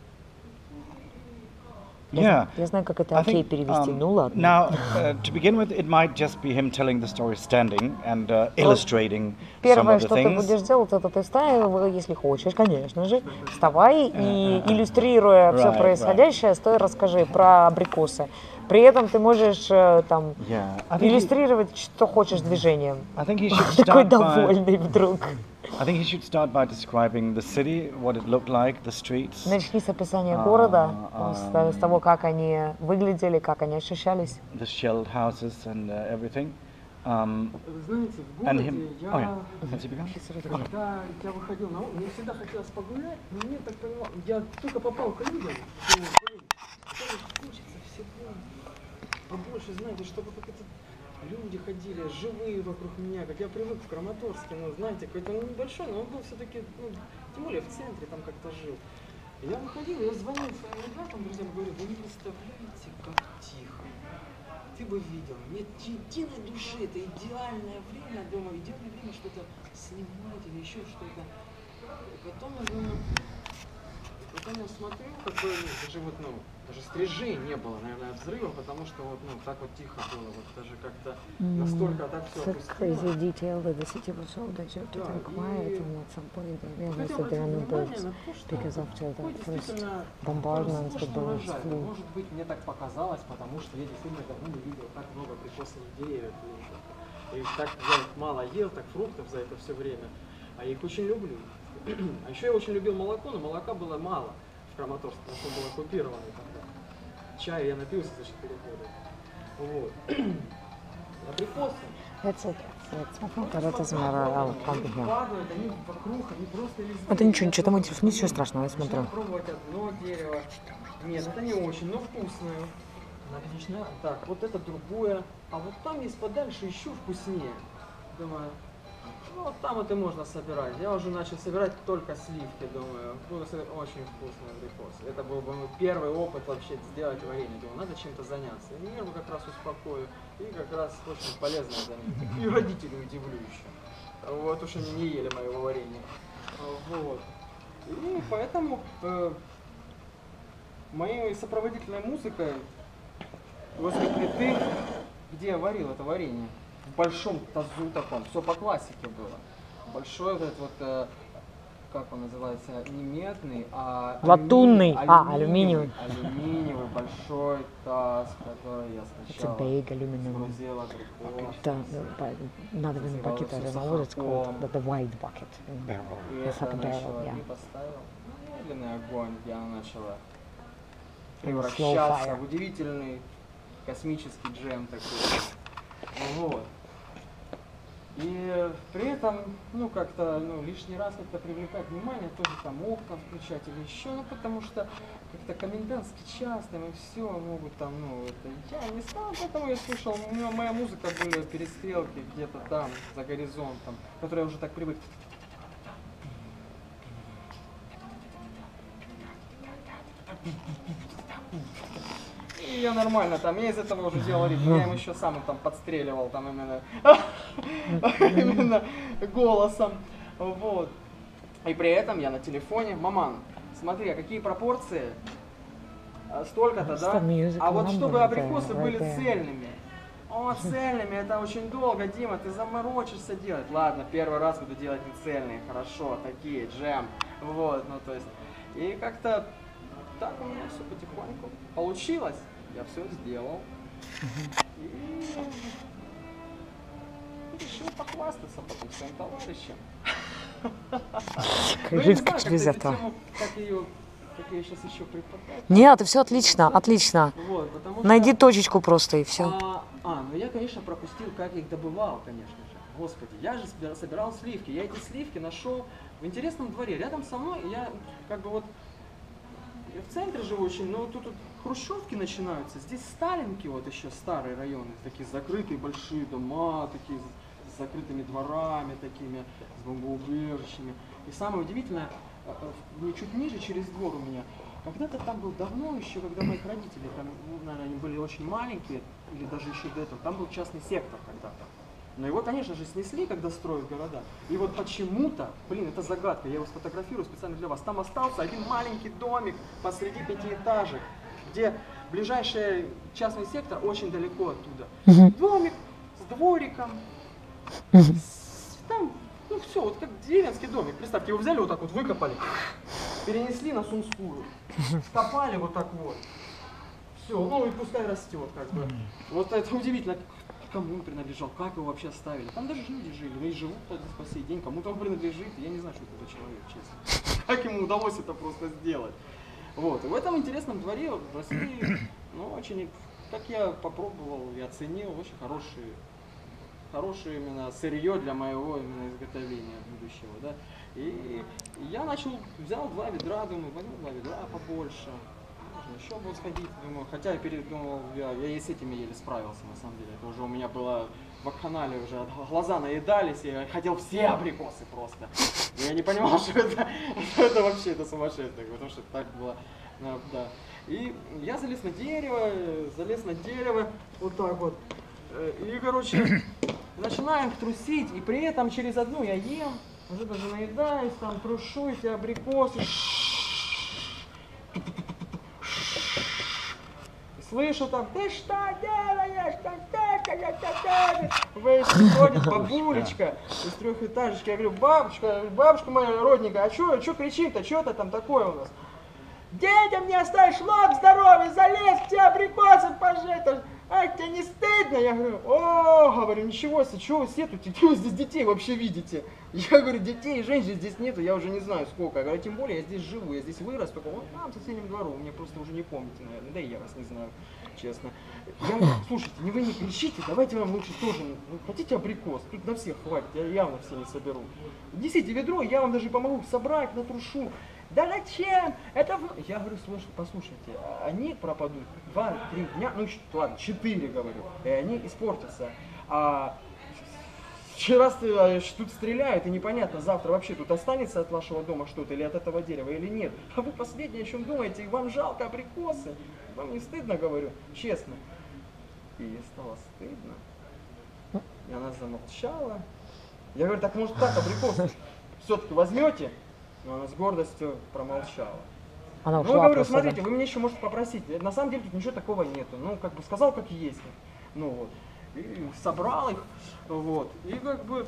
Yeah. Я знаю, как это I окей think, перевести. um, Ну ладно. Now, uh, to begin with, it might just be him telling the story standing and uh, illustrating some Первое, of the что ты будешь things. делать, это ты вставай, если хочешь, конечно же, вставай и иллюстрируя все Right, происходящее, стой, расскажи про абрикосы. При этом ты можешь э, там Yeah. I think, he, иллюстрировать, что хочешь движением. I think he should Такой start by. довольный вдруг. I think he should start by describing the city, what it looked like, the streets. Начни с описания А, города, а, с, с того, как они выглядели, как они ощущались. The shelled houses and uh, everything. Um, Вы знаете, в and городе him. я... Oh yeah. Has he begun? Когда я выходил на улицу, мне всегда хотелось погулять, но мне так понимал, я только попал к людям, думаю, блин, что мне хочется всего побольше, знаете, чтобы как-то люди ходили живые вокруг меня, как я привык в Краматорске, ну, знаете, какой-то он небольшой, но он был все-таки, ну, тем более в центре там как-то жил. И я выходил, я звонил своим ребятам, друзьям, говорю, вы не представляете, как тихо. Ты бы видел, нет единой души, это идеальное время дома, идеальное время что-то снимать или еще что-то. И потом я думаю, потом я смотрю, как бы даже вот, ну, даже стрижей не было, наверное, от взрыва, потому что вот, ну, так вот тихо было, вот даже как-то настолько так все It's a crazy detail that the city was so deserted Да, and quiet, и and at some point they realized хотел that there are no обратить внимание birds на то, что because after the такой first действительно bombardments, the роскошный birds урожай. flew. Может быть, мне так показалось, потому что я действительно давно не видел так много прикосных деревьев. И так я их мало ел, так фруктов за это все время. А я их очень люблю. А еще я очень любил молоко, но молока было мало в Краматорске, потому что он был оккупированный тогда. Чая я напился за четыре года. Вот. Абрикосы. That's it. That's my fault. That doesn't matter. I'll, I'll be here. Падают, они вокруг, они просто везде. Это ничего, ничего, там ничего, ничего страшного, я смотрю. Начинаю пробовать одно дерево. Нет, это не очень, но вкусное. Отлично. Так, вот это другое. А вот там есть подальше еще вкуснее. Думаю, ну вот там вот и можно собирать. Я уже начал собирать только сливки, думаю. Буду собирать очень вкусные абрикосы. Это был бы мой первый опыт вообще сделать варенье. Думаю, надо чем-то заняться. И нервы как раз успокою. И как раз очень полезное занятие. И родителей удивлю еще. Вот уж они не ели моего варенья. Вот. И поэтому э, моей сопроводительной музыкой возле плиты, где я варил это варенье, в большом тазу таком, все по классике было. Большой вот этот вот, э, как он называется, не медный, а Латунный, алюминиевый, а, алюминиевый. Алюминиевый большой таз, который я It's a сначала big aluminum. сгрузил абрикос. The, but not even bucket, I don't know what it's called, but the white bucket. Barrel. И It's это like a barrel, начало, yeah. и поставил медленный огонь, где она начала And slow превращаться fire. в удивительный космический джем такой. Вот. И при этом, ну, как-то, ну, лишний раз как-то привлекать внимание, тоже там окна включать или еще, ну, потому что как-то комендантский час, там, и все могут там, ну, это я не стал, поэтому я слушал, у меня моя музыка были перестрелки где-то там, за горизонтом, которые я уже так привык. И я нормально там, я из этого уже делал ритм, я им еще сам там подстреливал, там именно, именно голосом, вот. И при этом я на телефоне, маман, смотри, а какие пропорции, А, столько-то, да? А вот чтобы абрикосы были цельными, о, цельными, это очень долго, Дима, ты заморочишься делать. Ладно, первый раз буду делать не цельные, хорошо, такие, джем, вот, ну то есть, и как-то так у меня все потихоньку получилось. Я все сделал. И решил похвастаться потом своим товарищам. Ну, я не Жить знаю, как через как это. эту тему, как ее, как ее сейчас еще преподать. Нет, все отлично, отлично. Вот, потому что- Найди точечку просто и все. А, а, ну я, конечно, пропустил, как я их добывал, конечно же. Господи, я же собира- собирал сливки. Я эти сливки нашел в интересном дворе. Рядом со мной я как бы вот я в центре живу очень, но тут, тут хрущевки начинаются. Здесь Сталинки, вот еще старые районы, такие закрытые большие дома, такие с, с закрытыми дворами, такими, с бомбоубежищами. И самое удивительное, э, э, чуть ниже, через двор у меня, когда-то там был давно еще, когда моих родителей, там, ну, наверное, они были очень маленькие, или даже еще до этого, там был частный сектор когда-то. Но его, конечно же, снесли, когда строят города. И вот почему-то, блин, это загадка, я его сфотографирую специально для вас. Там остался один маленький домик посреди пятиэтажек, где ближайший частный сектор очень далеко оттуда. Домик с двориком, с- там, ну все, вот как деревенский домик. Представьте, его взяли вот так вот, выкопали, перенесли на Сумскую, скопали вот так вот. Все, ну и пускай растет, как бы. Вот это удивительно. Кому он принадлежал, как его вообще оставили. Там даже люди жили, ну и живут по сей день, кому-то он принадлежит, я не знаю, что это за человек, честно. Как ему удалось это просто сделать. Вот, и в этом интересном дворе росли, ну, очень, как я попробовал и оценил, очень хорошие, хорошее именно сырье для моего именно изготовления будущего, да. И я начал, взял два ведра, думаю, возьму два ведра побольше. можно еще будет сходить, думаю, хотя я передумал, я, я и с этими еле справился, на самом деле, это уже у меня было вакханалия, уже глаза наедались, я хотел все абрикосы просто. И я не понимал, что это, что это вообще, это сумасшествие, потому что так было, да. И я залез на дерево, залез на дерево, вот так вот, и, короче, начинаем трусить, и при этом через одну я ем, уже даже наедаюсь, там трушу эти абрикосы. Слышу там, ты что делаешь? Выходит бабулечка из трехэтажечки. Я говорю, бабушка, бабушка моя родненькая, а что, что кричит-то, что-то там такое у нас? Детям не оставишь, лоб здоровый, залез, все абрикосы пожать. А, тебе не стыдно? Я говорю, о, говорю, ничего себе, что вы все тут, вы здесь детей вообще видите? Я говорю, детей и женщин здесь нету, я уже не знаю сколько. Я говорю, тем более я здесь живу, я здесь вырос, только вот там, в соседнем двору, мне просто уже не помните, наверное, да и я вас не знаю, честно. Я говорю, слушайте, не вы не кричите, давайте вам лучше тоже, ну, хотите абрикос? Тут на всех хватит, я явно все не соберу. Несите ведро, я вам даже помогу собрать, натрушу. Да зачем? Это... Я говорю, слушай, послушайте, они пропадут два-три дня, ну ладно, четыре, говорю, и они испортятся. А вчера тут стреляют, и непонятно, завтра вообще тут останется от вашего дома что-то, или от этого дерева, или нет. А вы последнее, о чем думаете, и вам жалко абрикосы. Вам не стыдно, говорю, честно. И ей стало стыдно. И она замолчала. Я говорю, так может так, абрикосы все-таки возьмете? Но она с гордостью промолчала. Она ну, ушла я говорю, просто, смотрите, да? вы меня еще можете попросить. На самом деле тут ничего такого нету. Ну, как бы сказал, как есть. Ну вот. И собрал их. Вот. И как бы.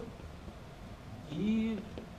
И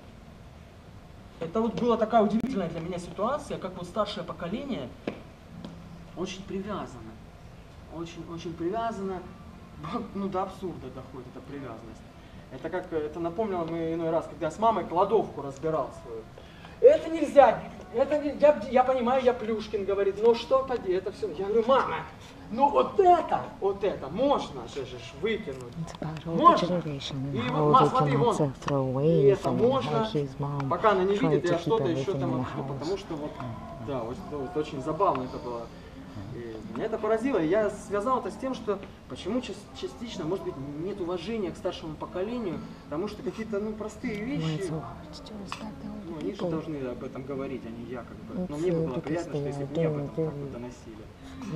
это вот была такая удивительная для меня ситуация, как вот старшее поколение очень привязано. Очень-очень привязано. Ну, до абсурда доходит эта привязанность. Это как, это напомнило мне иной раз, когда я с мамой кладовку разбирал свою. Это нельзя, это не, я, я понимаю, я Плюшкин, говорит, ну что поди, это все. Я говорю, мама, ну вот это, вот это можно же, же выкинуть. Можно. И вот, ма, смотри, вон, и это можно. Пока она не видит, я что-то еще там отшлю, потому что вот, да, вот, вот очень забавно это было. И меня это поразило, и я связал это с тем, что почему частично, может быть, нет уважения к старшему поколению, потому что какие-то, ну, простые вещи, ну, они же должны об этом говорить, а не я, как бы. Но мне бы было приятно, что если бы мне об этом как-то доносили.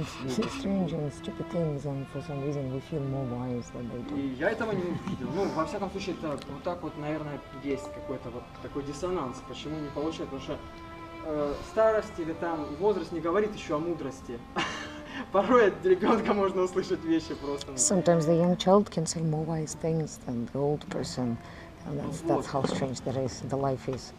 И я этого не увидел. Ну, во всяком случае, это вот так вот, наверное, есть какой-то вот такой диссонанс. Почему не получается? Потому что э, старость или там возраст не говорит еще о мудрости. Порой от ребенка можно услышать вещи просто. Sometimes the young child can say more wise things than the old person. And that's, that's how strange that is, the life is.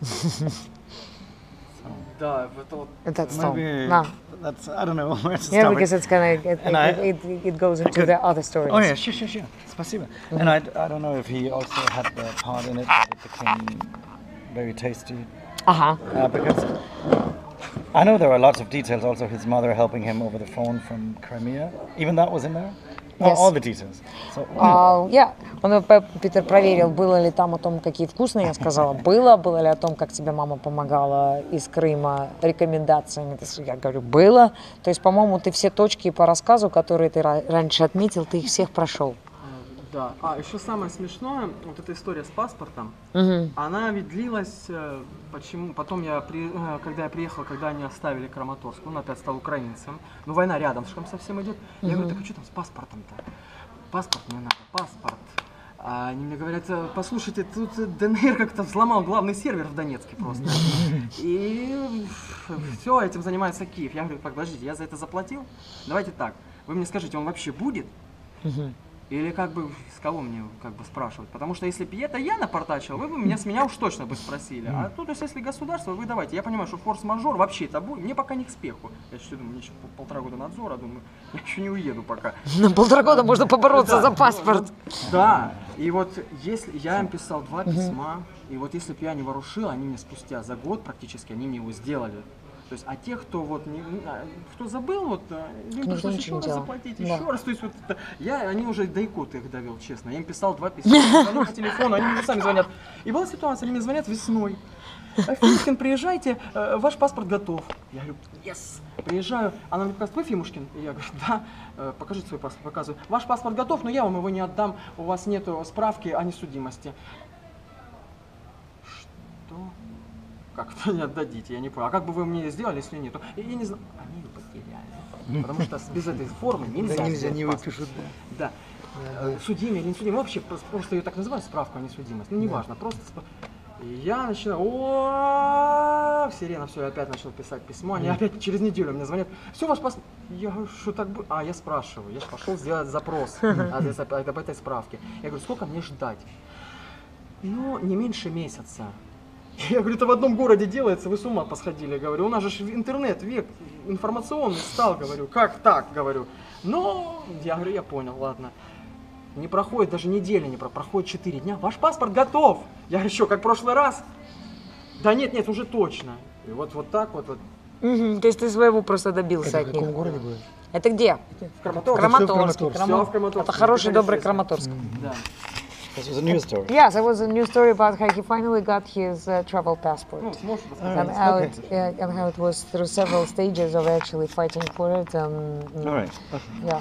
Да, это вот. That's all. Maybe No. that's, I don't know where to start. Yeah, because it's kind of, it, And it, I- it, it, it goes into the other stories. Oh yeah, sure, sure, sure. Спасибо. And I, I don't know if he also had the part in it that it became very tasty. Ага. Uh, because I know there are lots of details. Also, his mother helping him over the phone from Crimea. Even that was in there. All, Yes. all the details. So, А, я, он, э, Питер проверил, было ли там о том, какие вкусные, я сказала, было, было ли о том, как тебе мама помогала из Крыма рекомендациями, я говорю, было. То есть, по-моему, ты все точки по рассказу, которые ты ра- раньше отметил, ты их всех прошел. Да. А, еще самое смешное, вот эта история с паспортом, Мгм. она ведь длилась, э, почему, потом я, при, э, когда я приехал, когда они оставили Краматорск, он опять стал украинцем, ну война рядом совсем идет, я говорю, так а что там с паспортом-то? Паспорт мне надо, паспорт. А они мне говорят, «Э, послушайте, тут э, ДНР как-то взломал главный сервер в Донецке просто. И все, этим занимается Киев. Я говорю, подождите, я за это заплатил? Давайте так, вы мне скажите, он вообще будет? Или как бы с кого мне как бы спрашивать? Потому что если бы это я напортачил, вы бы меня с меня уж точно бы спросили. А тут, если государство, вы давайте. Я понимаю, что форс-мажор вообще это будет. Мне пока не к спеху. Я еще думаю, мне еще пол- полтора года надзора, думаю, я еще не уеду пока. На полтора года можно побороться Да, за ну, паспорт. ну, Да, и вот если я им писал два письма, и вот если бы я не ворушил, они мне спустя за год практически, они мне его сделали. То есть, а тех, кто вот не, не- а, кто забыл, вот а, им Никто пришлось ничего еще не раз делал. заплатить, Да. еще раз. То есть вот это- я, они уже до икоты их довел, честно. Я им писал два письма, я звонил по телефону, они мне сами звонят. И была ситуация, они мне звонят весной. Финкин, приезжайте, э, ваш паспорт готов. Я говорю, yes, приезжаю, она мне показывает, вы Фимушкин? И я говорю, да, э, покажите свой паспорт, показываю. Ваш паспорт готов, но я вам его не отдам, у вас нет справки о несудимости. Что? Как вы не отдадите? Я не понял. А как бы вы мне сделали, если нету? Я, я не знаю. Они ее потеряли. Потому что без этой формы нельзя. Да нельзя, сделать не паспорт. выпишут, да. Да. Э, Судимый или не судимый. Вообще просто, просто ее так называют, справку о несудимости. Ну, неважно, просто спра- И я начинаю, о, сирена, все, я опять начал писать письмо, они опять через неделю мне звонят, все, ваш паспорт, я говорю, что так будет, а, я спрашиваю, я же пошел сделать запрос об этой, об этой справке, я говорю, сколько мне ждать? Ну, не меньше месяца. Я говорю, это в одном городе делается, вы с ума посходили, говорю, у нас же интернет, век информационный стал, говорю, как так, говорю, но, я говорю, я понял, ладно. Не проходит даже недели, не про, проходит четыре дня. Ваш паспорт готов. Я говорю, что, как в прошлый раз? Да нет, нет, уже точно. И вот, вот так вот. вот. Мгм, то есть ты своего просто добился Это в от них. каком городе было? Это где? В Краматорске. Краматорск. Краматорск. Крама- Всё в Краматорске. Это хороший, Это добрый известно. Краматорск. Да. This was a news story. Yes, there was a news story about how he finally got his uh, travel passport. Ну, сможешь And рассказать? how, it, uh, and how it was through several stages of actually fighting for it. And, mm, All right. Yeah.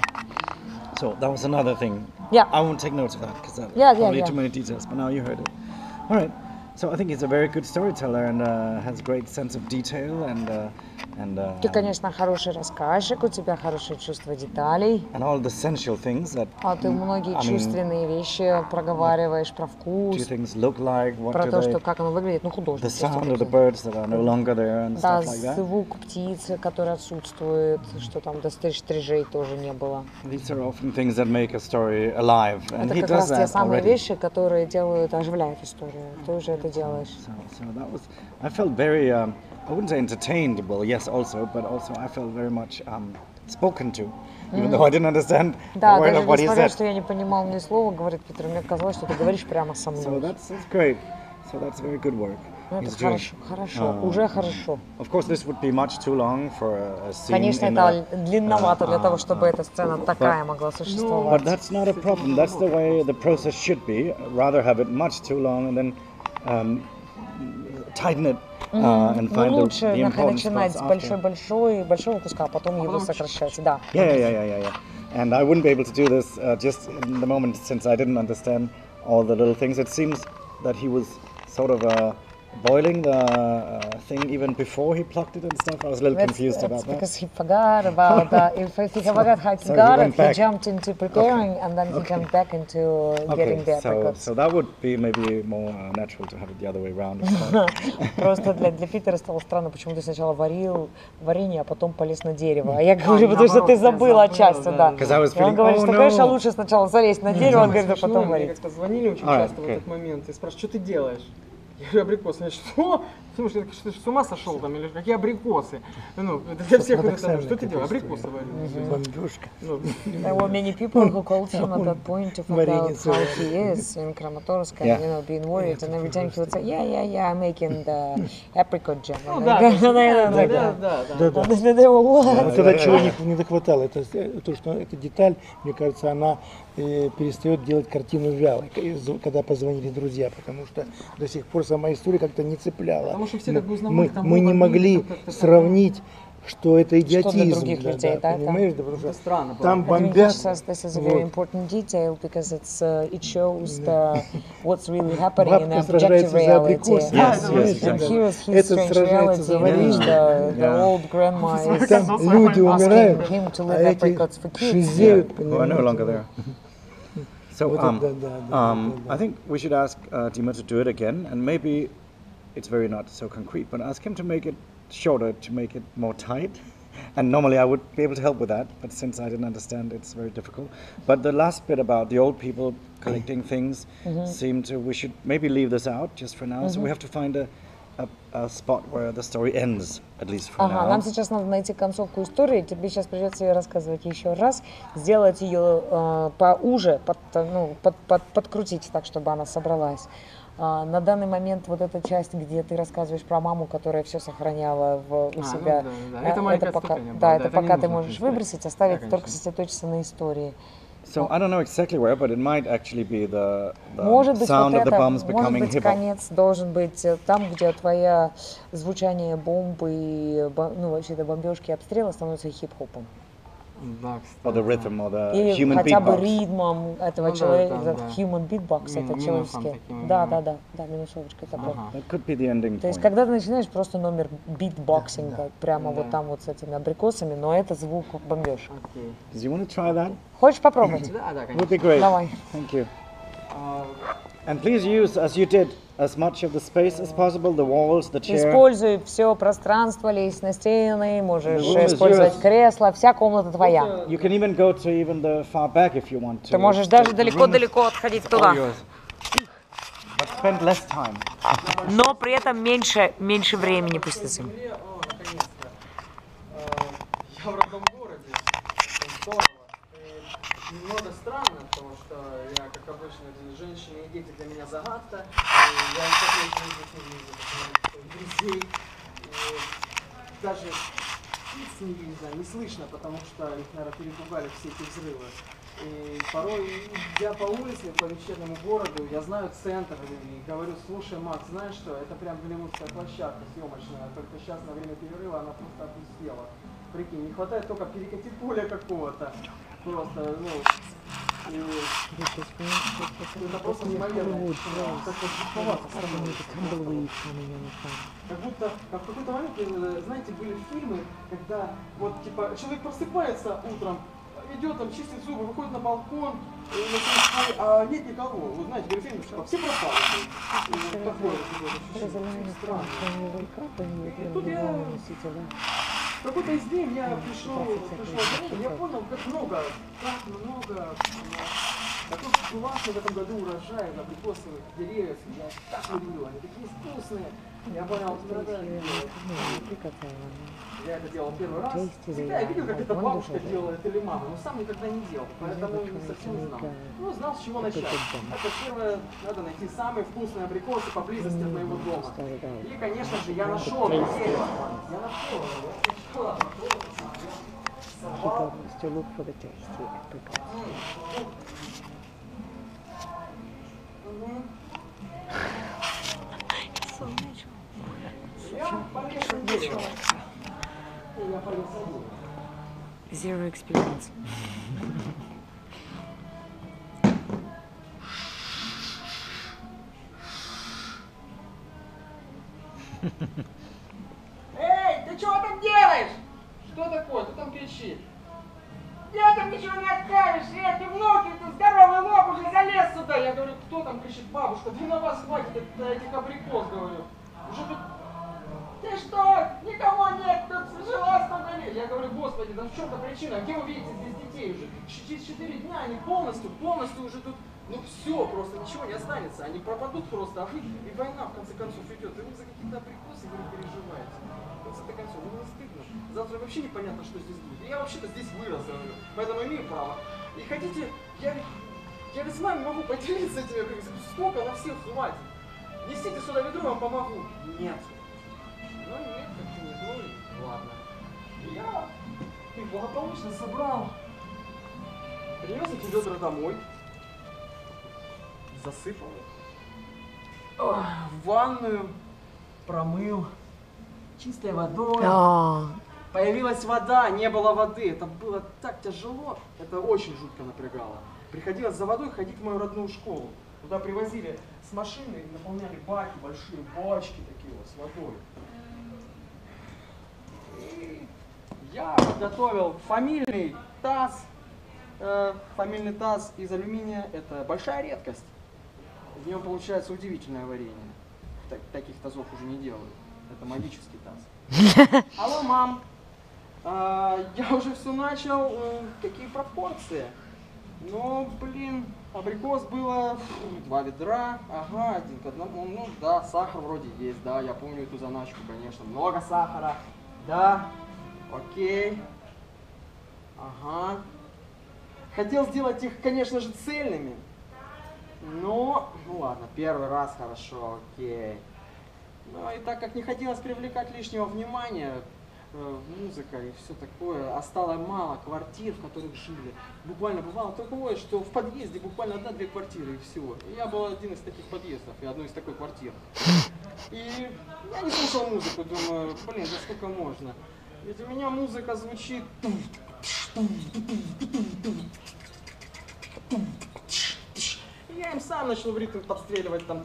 So that was another thing. Yeah. I won't take notes of that because that Yeah, yeah, probably yeah. too many details. But now you heard it. All right. So I think he's a very good storyteller and uh, has great sense of detail and uh, and uh, Ты, конечно, хороший рассказчик, у тебя хорошее чувство деталей, and all the sensual things that а ты многие I mean, чувственные вещи проговариваешь про do вкус, things look like, what про do то, they, что как оно выглядит, ну the художник. sound of the всё-таки. birds that are no longer there and Да, stuff like that. звук птицы, который отсутствует, что там до стриж- стрижей тоже не было. These are often things that make a story alive, and Это he как does раз те that самые already. вещи, которые делают, оживляют историю. Ты уже это делаешь. So, so that was. I felt very. Um, I wouldn't say entertained. Well, yes, also, but also I felt very much um, spoken to, even though I didn't understand Да, a word даже of what he несмотря, said. что я не понимал ни слова, говорит Питер, мне казалось, что ты говоришь прямо со So мной. that's, that's great. So that's very good work. Ну, это he's doing. хорошо, хорошо, Uh, уже хорошо. Of course, this would be much too long for a, a scene. Конечно, in это a, длинновато для uh, того, чтобы uh, эта сцена такая могла But существовать. that's not a problem. That's the way the process should be. Rather have it much too long and then um, tighten it uh, and Ну, find the, лучше the нах- important начинать spots с after. большой-большой большого куска, а потом его потом сокращать. Да. Yeah, yeah, yeah, yeah, yeah. And I wouldn't be able to do this uh, just in the moment since I didn't understand all the little things. It seems that he was sort of uh, boiling the uh, thing even before he plucked it and stuff. I was a little That's, confused that's about that. because he forgot about that. If, if he forgot how he So he got went it, back. he jumped into preparing and then he jumped back into getting the Okay, so, apricots. so that would be maybe more uh, natural to have it the other way around. as well. Просто для, для Питера стало странно, почему ты сначала варил варенье, а потом полез на дерево. А я говорю, потому что ты наоборот, я забыл от забыл, части, да, да. да. 'Cause I was И он feeling, говорит, oh, что, no. конечно, лучше сначала залезть на дерево, он говорит, а Смешно, потом мне варить. как-то звонили очень А, часто в окей. этот момент и спрашивают, что ты делаешь? Я говорю, абрикосы. Они, что? Слушай, ты что, с ума сошел там? Или какие абрикосы? Ну, это для всех вот это, что ты делаешь? Абрикосы варю. Бомбежка. Ну, There were many people who called him at that point to find out Вареница how варит. he is in Kramatorsk and, Yeah. you know, being worried. And every time he would say, yeah, yeah, yeah, I'm making the apricot jam. Ну And да, then- то есть, and then I да, was like, да, "Да." да, да. Да-да. And then they were, what? Вот тогда чего не, не дохватало, это э, то, что эта деталь, мне кажется, она э, перестает делать картину вялой, к- из- когда позвонили друзья, потому что до сих пор сама история как-то не цепляла. Потому что все мы, как бы узнавали, мы, там мы было не видно, могли как- как- как- сравнить, что это идиотизм. других людей, да, это- понимаешь, да, потому Это что странно было. там I think бомбят. says this is a very вот. important detail because it's uh, it shows the what's really happening in Бабка objective сражается за reality. абрикос. Yes, yes, And exactly. here is his Этот strange сражается reality за in which варенье. the, the Yeah. old grandma is Там люди умирают, him to а leave эти apricots for kids. шизеют, Who are no понимаете? longer there. So Вот um, это, да, да, да, um, да, да. I think we should ask uh, Dima to do it again, and maybe it's very not so concrete, but ask him to make it shorter, to make it more tight. And normally I would be able to help with that, but since I didn't understand, it's very difficult. But the last bit about the old people collecting things seemed to, we should maybe leave this out just for now. So we have to find a, a, a spot where the story ends, at least for Ага, now. нам сейчас надо найти концовку истории, тебе сейчас придется ее рассказывать еще раз, сделать ее э, поуже, под, ну, под, под, подкрутить так, чтобы она собралась. А, на данный момент вот эта часть, где ты рассказываешь про маму, которая все сохраняла в, у А, себя, ну да, да. э, Это маленькое пока, отступление было, да, да, это это не пока ты нужно можешь перестать. выбросить, оставить Да, только конечно. сосредоточиться на истории. So I don't know exactly where, but it might actually be the, the Может быть, sound вот of the это, bombs может becoming быть, hip-hop. конец должен быть э, там, где твое звучание бомбы и, бо- ну, вообще-то бомбежки и обстрела становятся хип-хопом. Да, кстати. Or the rhythm, or the Или human хотя бы beatbox. ритмом этого Ну да, человека, да, этот да. human beatbox, Мин- это минусом человеческий. таким, Да, да. да, да, да, минусовочкой такой. Ага. That could be the ending То есть, point. когда ты начинаешь просто номер битбоксинга, Да, да. прямо Да. вот там вот с этими абрикосами, но это звук бомбеж. Окей. Do you want to try that? Хочешь попробовать? Да, да, Would конечно. be great. Давай. Thank you. А, And please use, as you did, as much of the space as possible, the walls, the chair. Используй все пространство, лезь на стены, можешь The room is использовать yours. кресло, вся комната твоя. You can even go to even the far back if you want to. Ты можешь даже далеко-далеко отходить туда, But spend less time. но при этом меньше, меньше времени пусть с этим. Земле, о, наконец-то. А, Я в родном городе. Очень здорово. И немного странно, потому что я, как обычно, женщины и дети для меня загадка. И я не хочу ездить, не вижу, своих друзей. И даже птиц не видно, не слышно, потому что их, наверное, перепугали все эти взрывы. И порой я по улице, по вечернему городу, я знаю центр, и говорю: слушай, Макс, знаешь что, это прям голливудская площадка съемочная, только сейчас на время перерыва она просто опустела. Прикинь, не хватает только перекати поля какого-то. Просто, ну, и это просто неимоверно. Как жутковато становится. Как будто, как в какой-то момент, э, знаете, были фильмы, когда вот типа человек просыпается утром, идет там, чистит зубы, выходит на балкон, э, на крыльцо, а нет никого. Вы знаете, говорит, фильм, что все пропали. И вот такое вот ощущение. Странно. И тут я в какой-то из дней я пришел, пришел домой, я понял, как много, как много, какой классный в этом году урожай абрикосовых деревьев. Я так люблю, они такие вкусные. Я понял, что это я это делал первый раз. Всегда я видел, как это бабушка делает или мама, но сам никогда не делал, поэтому не совсем знал. Ну, знал, с чего начать. Это первое, надо найти самые вкусные абрикосы поблизости от моего дома. И, конечно же, я нашел это дерево. Я нашел его. Я сначала сорвал. Мгм. Я полез на дерево. И я полез на дерево. Zero experience. Эй, ты что там делаешь? Что такое? Кто там кричит? Я там ничего не отправишь, эй, ты внуки, ты здоровый лоб уже залез сюда. Я говорю, кто там кричит? Бабушка, ты на вас хватит этих абрикос, говорю. Уже тут... Ты что? Никого нет, тут жила столько лет. Я говорю, господи, да в чем-то причина? Где вы видите здесь детей уже? Через четыре дня они полностью, полностью уже тут, ну все, просто ничего не останется. Они пропадут просто, а вы, и война в конце концов идет. И вы за какие-то абрикосы вы переживаете. В конце концов, ну не стыдно. Завтра вообще непонятно, что здесь будет. Я вообще-то здесь вырос, говорю, поэтому имею право. И хотите, я ведь, я ведь с вами могу поделиться этими абрикосами. Сколько на всех хватит? Несите сюда ведро, я вам помогу. Нет. Ну нет, как-то нет, ну и ладно. И я их благополучно собрал, принес эти ведра домой, засыпал их, Ох, в ванную, промыл чистой водой. А, Появилась вода, не было воды, это было так тяжело, это очень жутко напрягало. Приходилось за водой ходить в мою родную школу. Туда привозили с машины и наполняли баки, большие бачки такие вот с водой. И я подготовил фамильный таз. Э, фамильный таз из алюминия – это большая редкость. В нем получается удивительное варенье. Так, таких тазов уже не делают. Это магический таз. Алло, мам. А, я уже все начал. Э, какие пропорции? Ну, блин, абрикос было фу, два ведра. Ага, один к одному. Ну да, сахар вроде есть, да, я помню эту заначку, конечно. Много сахара. Да, окей. Ага. Хотел сделать их, конечно же, цельными. Но, ну ладно, первый раз хорошо, окей. Ну и так как не хотелось привлекать лишнего внимания, э, музыка и все такое, а стало мало квартир, в которых жили. Буквально бывало такое, что в подъезде буквально одна-две квартиры и все. И я был один из таких подъездов и одной из такой квартир. И я не слушал музыку, думаю, блин, да сколько можно. Ведь у меня музыка звучит. И я им сам начал в ритм подстреливать там.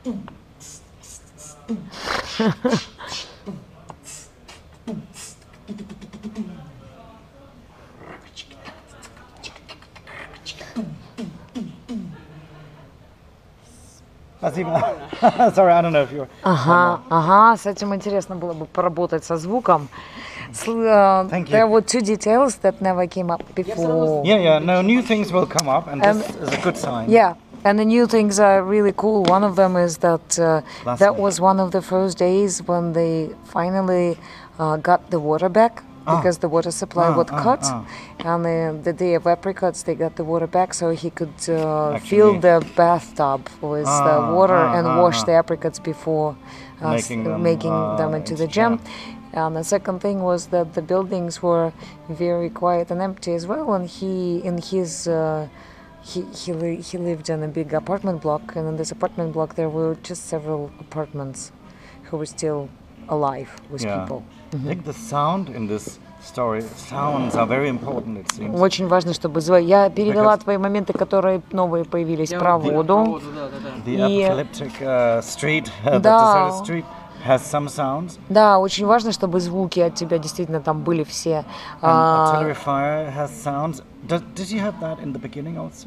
Спасибо. Sorry, I don't know if you're... Ага, ага, с этим интересно было бы поработать со звуком. С- uh, Thank you. there were two details that never came up before. Yeah, yeah, no, new things will come up, and Um, this is a good sign. Yeah, and the new things are really cool. One of them is that uh, Last that one. was one of the first days when they finally uh, got the water back Ah. because the water supply Ah, was ah, cut. ah. And the, the day of apricots, they got the water back so he could uh, fill Actually- the bathtub with Ah, the water ah, and ah, wash ah. the apricots before uh, s- Making them, making uh, them into the into jam. jam. And the second thing was that the buildings were very quiet and empty as well. And he, in his, uh, he he, li- he lived in a big apartment block, and in this apartment block there were just several apartments who were still alive with Yeah. people. I think the sound in this story, sounds are very important, it seems. Очень важно, чтобы зва- я перевела Because- твои моменты, которые новые появились Я про вот про воду. воду, да, да, да. The И- apocalyptic uh, street, uh, the Да. deserted street, has some sounds. Да, очень важно, чтобы звуки от тебя действительно там были все. And А, artillery fire has sounds. Does, did you have that in the beginning also?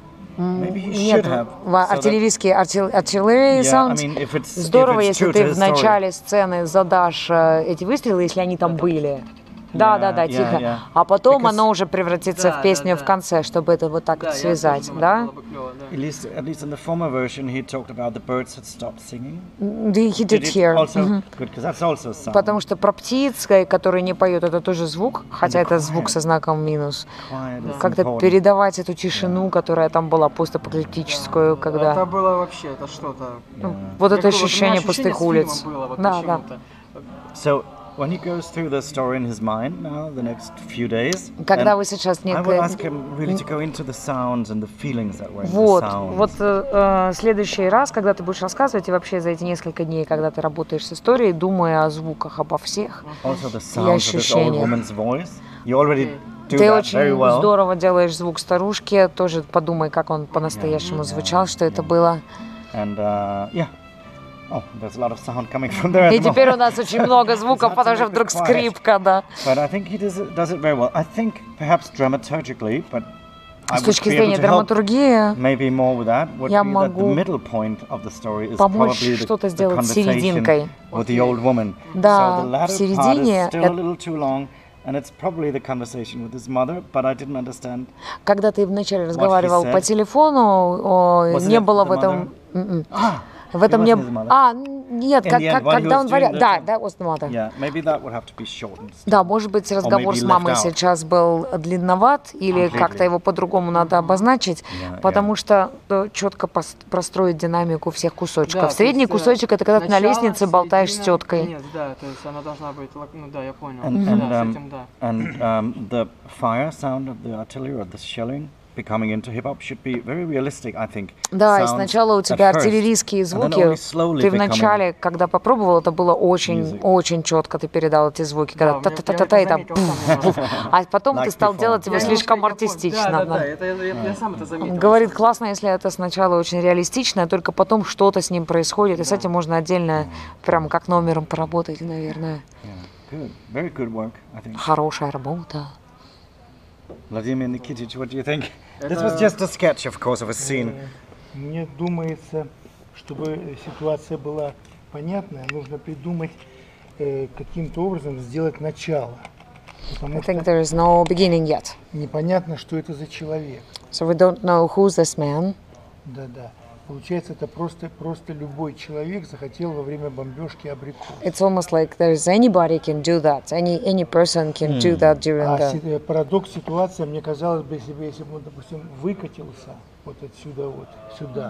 Maybe you Нет, should have. в- so that- артиллерийские артил- artillery Yeah, I sounds. mean, if it's- if Здорово, it's если true ты to в the story. начале сцены задашь э, эти выстрелы, если они там были. Да, Yeah, да, да, yeah, тихо. yeah. А потом Because- оно уже превратится Да, в да, песню да. в конце, чтобы это вот так Да, вот я связать, тоже думаю, да? это было бы клёво, да. At least, at least in the former version, he talked about the birds had stopped singing. Да, he Did did it hear. also? Мгм. Good, because that's also a sound. Потому что про птиц, э, которые не поют, это тоже звук, хотя the это звук quiet. со знаком минус. Quiet is Как-то important. передавать эту тишину, которая там была постапокалиптическую, Это когда было вообще, это что-то. ну, Yeah. вот Я это говорю, вот у меня ощущение ощущение пустых с фильмом улиц. было, вот Да, да. почему-то. So when he goes through the story in his mind now, the next few days, Когда then вы сейчас I will некое... ask him really to go into the sounds and the feelings that were in Вот, the sounds. вот э, э, следующий раз, когда ты будешь рассказывать, и вообще за эти несколько дней, когда ты работаешь с историей, думая о звуках, обо всех, Also the sounds of this old ощущения. woman's voice. You already do ты that очень very well. здорово делаешь звук старушки, тоже подумай, как он по-настоящему звучал, что это было. And uh, yeah. Oh, there's a lot of sound coming from there. At И the теперь у moment. нас очень много звуков, It's hard to потому что make it вдруг quiet. скрипка, да. But I think he does it, does it very well. I think perhaps dramaturgically, but I С would точки be able зрения to help драматургии, maybe more with that. Would Я be that the могу middle point of the story is помочь probably the, что-то the сделать conversation серединкой. with the old woman. Да, so the в latter part середине is still это- a little too long, and it's probably the conversation with his mother. But I didn't understand. когда ты вначале разговаривал said. по телефону, о, Was не it было the в этом... mother? м-м. Ah, В этом it не... wasn't his mother. А, нет, In как, the end, как- while he когда was он doing варил... the- Да, that was the mother. yeah, maybe that would have to be shortened. Да, может быть, разговор maybe с мамой left out. сейчас был длинноват, или Completely. как-то его по-другому надо обозначить, Yeah, потому yeah. что э, четко пос- простроить динамику всех Да, кусочков. то Средний есть, э, кусочек — это когда ты на начало, лестнице болтаешь с середина, теткой. Нет, да, то есть она должна быть, лак- ну да, я понял. And, Да, and, с um, этим да. and um, the fire sound of the artillery or the shelling becoming into hip hop should be very realistic, I think. Да, и Sounds сначала у at тебя first, артиллерийские and then звуки. only slowly Ты becoming вначале, когда попробовал, это было очень, music. очень четко. Ты передал эти звуки, когда Да, у меня- та-та-та-та я и там, это заметил сам пуф, пуф. А потом ты Like стал before. делать его Я слишком немножко- я понял. артистично. Да, да, да. да, это, я, я- я сам это заметил. Говорит, классно, если это сначала очень реалистично, а только потом что-то с ним происходит, и с этим можно отдельно, прям как номером поработать, наверное. Yeah, good. Very good work, I think. Хорошая работа. Vladimir Nikitic, what do you think? This was just a sketch, of course, of a scene. Мне думается, чтобы ситуация была понятная, нужно придумать э, каким-то образом сделать начало. I Потому think что there is no beginning yet. непонятно, что это за человек. So we don't know who's this man. Да-да. Получается, это просто, просто любой человек захотел во время бомбежки абрикос. It's almost like there's anybody can do that. Any any person can do that during А the... си- э, парадокс ситуации, мне казалось бы, если бы, если бы он, допустим, выкатился вот отсюда вот сюда,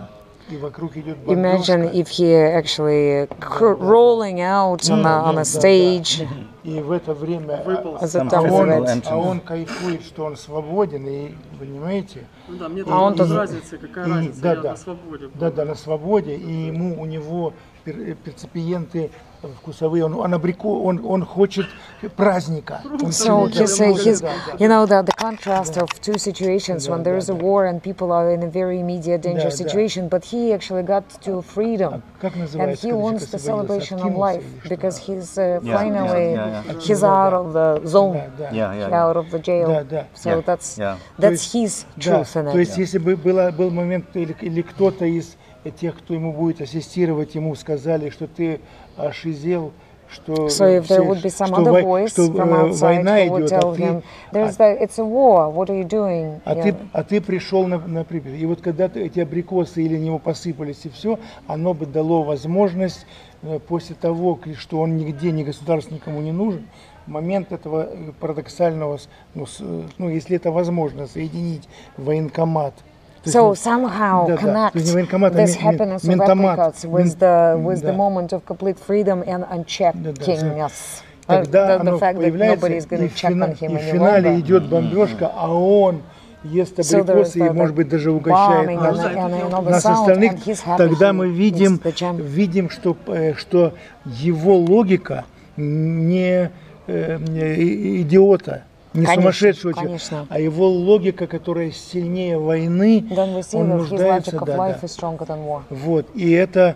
и вокруг идет Imagine бомбежка. if he actually cr- rolling out on a, Да, on да, a да, stage да. И в это время а, as a Some Tom physical Red. entrance. а он кайфует, что он свободен, и понимаете? Ну да, мне А там он без тоже- разницы, какая И- разница, да, я да. на свободе. Да, да, на свободе, и ему у него пер- перципиенты вкусовые, он, он, абрико, он, он хочет праздника. Он So всегда- he's, uh, he's да, да. you know, the, the contrast of two situations when Да, there да, is a да. war and people are in a very immediate danger Да, да. situation, but he actually got to freedom. Как And называется, he когда wants человек the освободился, celebration of откинулся life или что? because he's uh, Yeah, finally, yeah, yeah, he's out of the zone, Да, да. Yeah, yeah, out yeah. of the jail. Да, да. So Yeah, that's yeah. that's То his Да, truth in то it. есть, если бы было, был момент, или, или кто-то из тех, кто ему будет ассистировать, ему сказали, что ты ошизел, что, So if there все- would be some что other вой- voice что, from э, outside война who would идет, а tell ты, him, "There's the, it's a war. What are you doing?" а, Yeah. ты, а ты пришел на, на Припять. И вот когда ты- эти абрикосы или него посыпались и все, оно бы дало возможность э, после того, к- что он нигде, ни государству никому не нужен, момент этого э, парадоксального, с- ну, с- э, ну, если это возможно, соединить военкомат. То есть, So ну, somehow да, да. connect То есть не военкомат, а this мен- мен- happiness of ментомат. apricots with Мен- the with the да. moment of complete freedom and unchecking us. Uh, Тогда the, the оно fact that появляется, nobody is going и to в, check фина- on him и в any финале longer. идет бомбежка, а он ест So there is абрикосы и, the- может the быть, даже угощает bombing нас, and, and another нас sound, остальных. and he's happy Тогда he мы eats видим, the jam. видим, что, э, что его логика не э, не идиота, не Конечно, сумасшедшего человека, конечно. а его логика, которая сильнее войны, Then we see он that his нуждается, logic of да, life да. is stronger than war. Вот, и это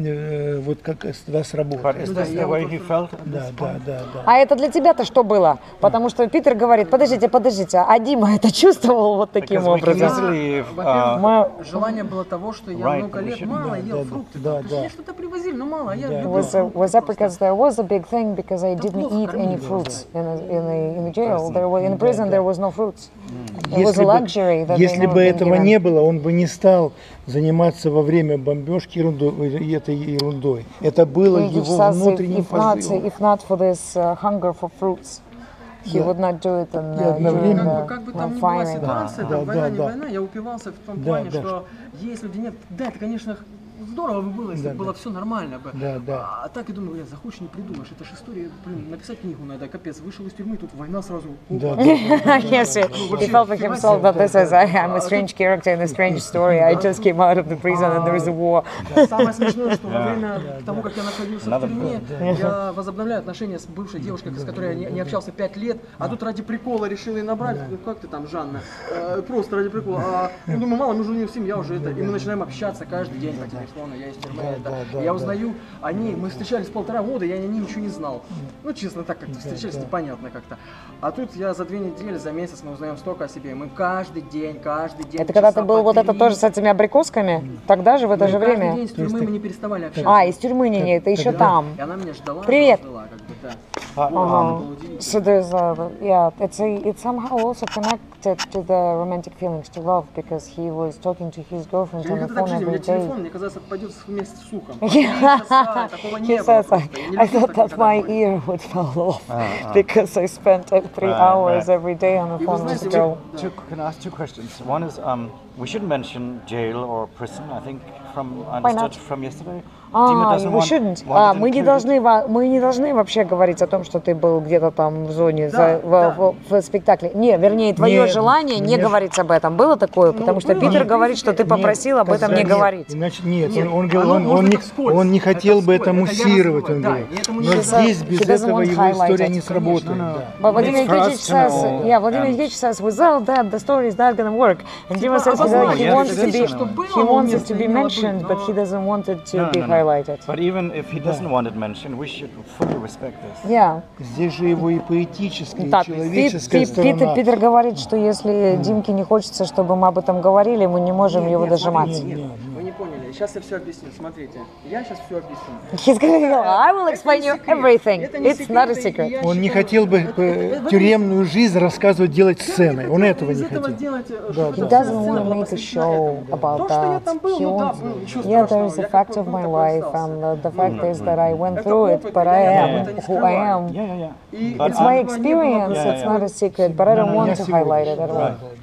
э, вот как тогда But сработает. is this the way he felt? Да, да, да, да. А это для тебя-то что было? Потому что Питер говорит, подождите, подождите, а Дима это чувствовал вот таким Because we can образом? easily, Во-первых, uh, Мы- желание было того, что я Right, много we лет should- мало да, ел да, фрукты. да, там. То есть да. мне что-то привозили, но мало, а я Да, люблю was, фрукты was просто. apricot there was a big thing because I didn't плохо eat any кормили. fruits in the, in the, in the jail. There was, in the prison there was no fruits. It was Если a бы, luxury that they если never бы been этого given. не было, он бы не стал заниматься во время бомбежки ерундой, и этой ерундой. Это было He его says if, внутренним if not позывом. if not for this uh, hunger for fruits, he Да. would not do it in, И uh, одновременно- during Как бы, как бы the, там the ни была firing. ситуация, Да, там, да, война, не да. война, я упивался в том Да, плане, да. что есть люди, нет, да, это, конечно, здорово бы было, если Да, бы было да. все нормально бы. Да, да. А так я думаю, блин, захочешь, не придумаешь. Это же история, блин, написать книгу надо, капец, вышел из тюрьмы, тут война сразу. Да, опа. да. Yes, he, he felt like himself that this is I am a strange character in a strange story. I just came out of the prison and there is a war. Самое смешное, что во время того, как я находился в Надо тюрьме, я возобновляю отношения с бывшей девушкой, с которой я не, не общался пять лет, а тут ради прикола решил ее набрать. Ну, как ты там, Жанна? Э, просто ради прикола. А, ну, думаю, мало, мы же у нее семья уже это. И мы начинаем общаться каждый день по телефону, я из тюрьмы. Да, это. да, да, я да. узнаю, они, мы встречались полтора года, я о ней ничего не знал. Ну, честно, так как-то встречались, да. непонятно как-то. А тут я за две недели, за месяц мы узнаем столько о себе. Мы каждый день, каждый день. Это когда часа ты был по вот это три. тоже с этими абрикосками? Тогда же, в это Мы же каждый время? день с тюрьмы мы не переставали общаться. А, из тюрьмы не, не, это еще там. И она меня ждала, Привет. ждала, как бы, да. uh, Uh-huh. Было удивительно. So there's a, yeah, it's a, it's somehow also connected to the romantic feelings, to love, because he was talking to his girlfriend Я on the никогда так в phone жизни, у every меня day. телефон, мне казалось, попадет вместе с ухом. Yeah. Часа, такого He не было says, I, просто. Я не I люблю thought так that my никогда. ear would fall off because I spent uh, three Right, hours right. every day on the И вы phone with знаете, the girl. вот, Two, can I ask two questions? One is, um, we shouldn't mention jail or prison. I think from I Why understood not? from yesterday. Dima А, doesn't we want- shouldn't. want А, it мы не included. должны, во- мы не должны вообще говорить о том, что ты был где-то там в зоне Да, за- в, да. в- в спектакле. Не, вернее, твое Нет, желание не нет. говорить об этом. Было такое, Ну, потому что было. Питер Нет, говорит, что ты нет, попросил об этом Когда не нет, говорить. Иначе нет, Нет, он, он, оно говорил, он, может он, не, так вскользь. он не Это хотел бы это вскользь, это я муссировать, он раскрываю, да, говорил. я этому не Но мешаю. здесь без He doesn't этого want его highlight история it. не сработает. No, no. Да. But Vladimir It's for us Nikitich to says, know, yeah, Vladimir and- Nikitich says, without that, the story is not going to work. And Dima says he, обоснованно. he Я wants это to be, вижу, что было he wants it уместно, to be имело быть, mentioned, but но- he doesn't want it to No, be no, no. highlighted. But even if he doesn't want it mentioned, we should fully respect this. Yeah. Здесь же его и поэтическая, и Так, Пит- человеческая Пит- Питер, сторона. Питер говорит, что если Димке не хочется, чтобы мы об этом говорили, мы не можем его Нет, дожимать. смотрите, нет, вы не поняли. Сейчас я все объясню. Смотрите, я сейчас все объясню. He's gonna go, I will explain you everything. Это не It's not a секрет, и secret. я Он не считаю, хотел бы это- э, это- это- тюремную жизнь рассказывать, делать сценой. Он этого из не этого хотел. сделать, э, Да, что да. He это doesn't сцена want to была make a посвящена show этому. about То, что я that. там был, He ну да, wants, был, ничего yeah, there страшного. is a Я fact как of был, my такой life, остался. and the, the fact is that I went Это through it, опыт, but я I это am не who I скрываю. am. Yeah, yeah, yeah. И But It's это my не было- experience, Yeah, it's yeah. not a secret, but I don't Я want to сегодня- highlight it at all. Right.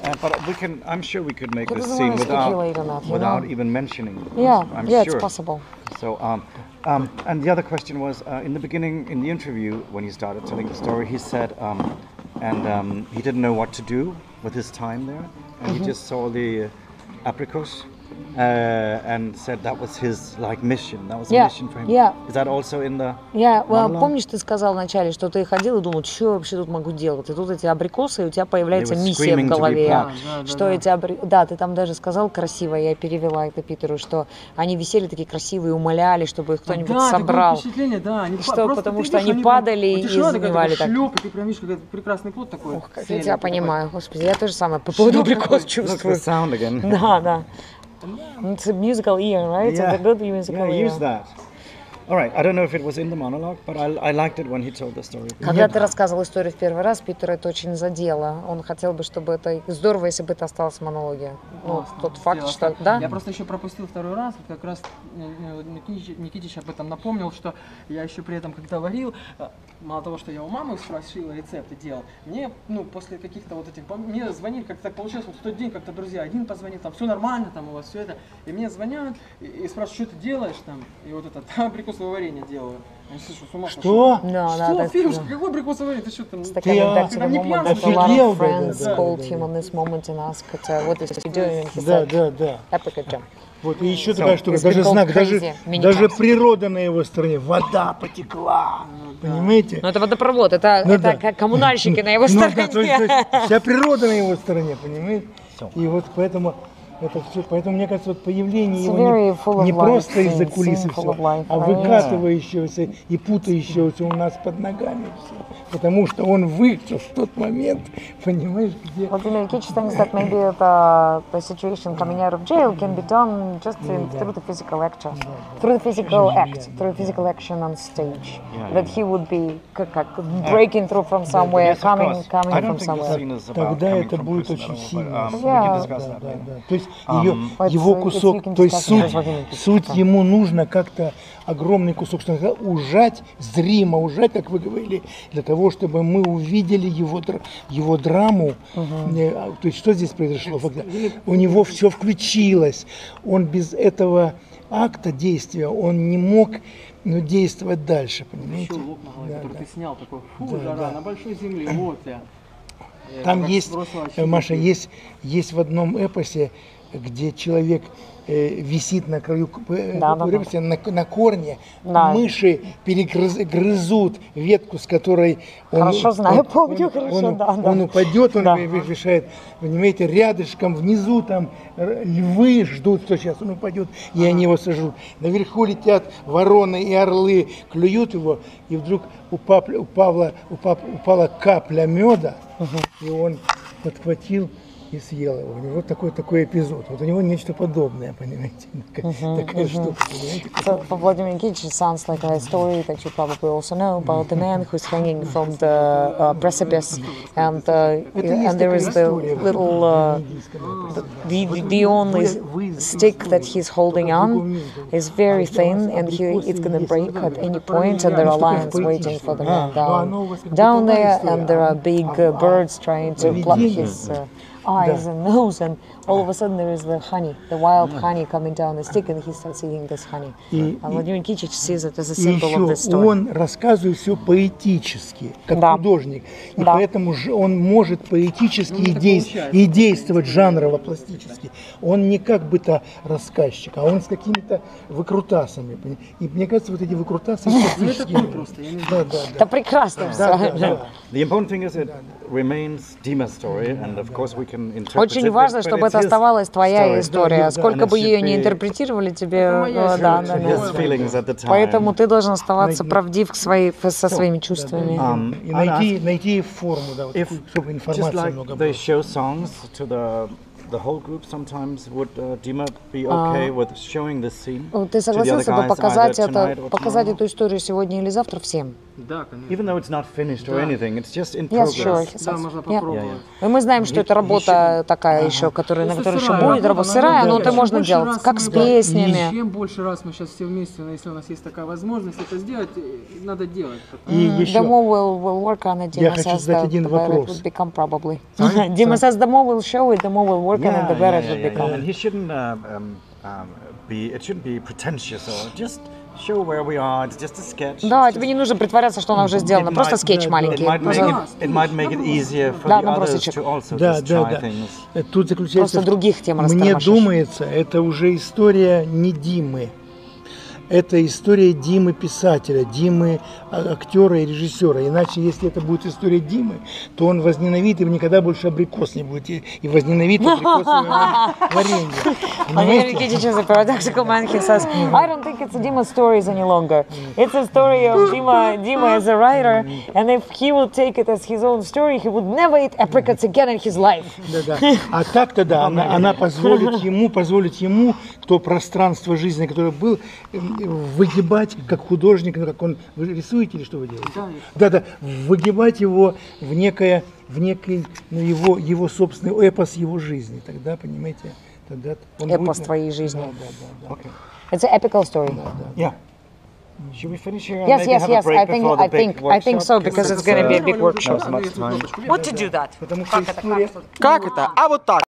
Uh, but we can. I'm sure we could make He this doesn't scene wanna without speculate on that, you without know? even mentioning. this, Yeah, I'm yeah, sure. it's possible. So, um, um, and the other question was uh, in the beginning, in the interview, when he started telling the story, he said, um, and um, he didn't know what to do with his time there, and Mm-hmm. he just saw the uh, apricots uh, and said that was his like mission. That was a Yeah, mission for him. yeah. Is that also in the? Я, э, Monologue? помнишь, ты сказал вначале, что ты ходил и думал, что я вообще тут могу делать? И тут эти абрикосы, и у тебя появляется They were миссия в screaming to be голове. plucked. Да, да, Что да. эти абри... Да, ты там даже сказал красиво, я перевела это Питеру, что они висели такие красивые, умоляли, чтобы их кто-нибудь да, собрал. такое впечатление, да. Они Что, па- просто потому ты что видишь, они прям- падали вот и тишина такая, задевали такой так. шлеп, и ты прям видишь, как этот прекрасный плод такой. Ох, как я целый, тебя такой. понимаю, господи, я тоже самое по поводу Шлёп абрикос такой. Look, the чувствую. sound again. Да, да. It's a musical ear, right? Yeah. It's a good musical Yeah, ear. use that. All right. I don't know if it was in the monologue, but I, I liked it when he told the story. Когда ты рассказывал историю в первый раз, Питер это очень задело. Он хотел бы, чтобы это... Здорово, если бы это осталось в монологе. Ну, Классно, тот факт, сделал что... так. Да? Я просто еще пропустил второй раз, вот как раз э, э, Никитич, Никитич об этом напомнил, что я еще при этом, когда варил, э, мало того, что я у мамы спросил рецепты делал, мне, ну, после каких-то вот этих, мне звонили, как так получилось, вот в тот день как-то друзья, один позвонил, там, все нормально, там, у вас все это, и мне звонят, и, и спрашивают, что ты делаешь там, и вот это абрикосовое варенье делаю. Они слышат, с ума сошел. Что? Да, да, Что, да. Филюшка, какое абрикосовое варенье, ты что там? It's the Ты, kind of а, back to the там не moment пьянство, that a lot офигел, of да, friends да, да, called да, him да. on this moment and asked, uh, what is he doing? And he Да, said, да, да. apricot jam. Вот, и еще такая штука, it's даже been called знак, даже, crazy many даже times. природа на его стороне, вода потекла, понимаете? Ну, это водопровод, это, Ну это да. как коммунальщики на его Ну да, стороне. то есть, то есть вся природа на его стороне, понимаете? И вот поэтому это все, поэтому мне кажется, вот появление It's его very full не, of не life просто из-за scene, кулис и scene full все, of life, а right? выкатывающегося и путающегося у нас под ногами все. Потому что он вышел в тот момент, понимаешь, где... Vladimir Kitch thinks that maybe the, the situation coming out of jail can be done just in, through the physical action, through the physical act, through physical action on stage. Yeah, That yeah. he would be как, как, breaking through from somewhere, Yes, of coming, course. coming I from don't think the somewhere. scene is about Тогда coming это from будет prison очень at all, сильно. but, um, we Yeah. can Да, discuss да, that да, later. да. То есть Um, ее, But его it's- кусок, you can то есть discuss it суть, with Vladimir Kitch, суть да. ему нужно как-то огромный кусок, что называется, ужать, зримо ужать, как вы говорили, для того, чтобы мы увидели его, др- его драму. Э, а, То есть что здесь произошло? Факт- У него все включилось. Он без этого акта действия, он не мог, ну, действовать дальше, понимаете? Еще лук на голове, Да, который да. ты снял, такой, фу, Да, жара, да. на большой земле, вот я. Я Там как есть, бросила э, щепоть. Маша, есть, есть в одном эпосе, где человек э, висит на краю к- э, Да, да, да. эпосе, на, на корне, Да. мыши перегрызут ветку, с которой он, Хорошо знаю, он- помню он- хорошо, он- да, да. он упадет, он Да. ви- ви- решает, понимаете, рядышком внизу там р- львы ждут, что сейчас он упадет, и они его сожрут. Наверху летят вороны и орлы, клюют его, и вдруг у, Папля- у Павла у Пап- упала капля меда, и он подхватил и съел его. У него такой, такой эпизод. Вот у него нечто подобное, понимаете? Такая, такая штука, понимаете? So for Vladimir Kitch, it sounds like a story that you probably also know about the man who's hanging from the uh, precipice, and uh, Это есть and there такая is the история в little uh, индийском эпосе. the, the, the only stick that he's holding on is very thin, and he it's gonna break at any point, and there are lions waiting for the man down down there, and there are big uh, birds trying to pluck his uh, eyes and nose, and all of a sudden there is the honey, the wild honey coming down the stick, and he starts eating this honey. И- And Vladimir Kitch sees it as a И symbol of this еще story. он рассказывает все поэтически, как Да. художник. И Да. поэтому же он может поэтически Ну, и, так дейс- получается. и действовать жанрово-пластически. Он не как бы то рассказчик, а он с какими-то выкрутасами. пони- И мне кажется, вот эти выкрутасы Ну это пластические. ты просто, я не знаю. Да, да, Это да. прекрасно Да, все. да, да. The important thing is it remains Dima's story, and of course we can interpret Очень it, важно, but чтобы it's это his оставалась твоя story. история. Да, да, Сколько да. бы And it ее should ни be- интерпретировали тебе, Это моя э, да, история. да, His да. feelings at the time. Поэтому ты должен оставаться правдив к своей, со своими чувствами. Um, И I'll найти, ask найти форму, да, вот if, такую, чтобы just информации like много they было. show songs to the the whole group sometimes, would uh, Dima be okay with showing this scene Ну, Ты to the other согласился бы guys показать either это, tonight or показать tomorrow? эту историю сегодня или завтра всем? Да, конечно. Even though it's not finished or Да. anything, it's just in Yes, progress. sure. he Да, says. можно Yeah. попробовать. И мы знаем, что это работа такая еще, которая, на Если которой еще сырая будет работа, работа она сырая, будет но делать. это Чем можно больше делать, раз как мы с будем- песнями. Чем больше раз мы сейчас все вместе, если у нас есть такая возможность это сделать, э, надо делать. И Mm, еще, The more we'll, we'll work on it, Я Dima хочу says, задать the, один the better it вопрос. would become probably. Dima says, the more we'll show it, the more we'll work on it, the better it would become. And he shouldn't uh, um, um, be. It shouldn't be pretentious or just show where we are. It's just a sketch. Да, It's тебе just- не нужно притворяться, что она уже сделана, It просто might- скетч It маленький. might make Просто- it, it might make it easier for Да, the набросочек. others to also да, just да, try да. things. Э, Тут заключается, Просто в- других тем мне растормошишь. думается, это уже история не Димы. Это история Димы писателя, Димы а, актера и режиссера. Иначе, если это будет история Димы, то он возненавидит и никогда больше абрикос не будет. И, и возненавидит абрикосовое варенье. Vladimir Понимаете? Nikitich is a paradoxical man. He says, I don't think it's Dima's stories any longer. It's a story of Dima, Dima as a writer, and if he would take it as his own story, he would never eat apricots again in his life. Да-да. А так тогда она, она позволит ему, позволит ему то пространство жизни, которое был, эм, выгибать как художник, ну, как он, вы рисуете или что вы делаете? Да, Да-да, выгибать его в некое, в некий, ну, его, его собственный эпос его жизни. Тогда, понимаете, тогда он Эпос будет- твоей жизни. Да, да, да, да. It's an epical story. Yeah. Should we finish here? and Yes, maybe yes, have a yes. break I think before the I big think I think so workshop? because it's it's, going to be a uh, big workshop. Not much time. What to do that? Потому что Как это? история... Как что? Как это? А вот так.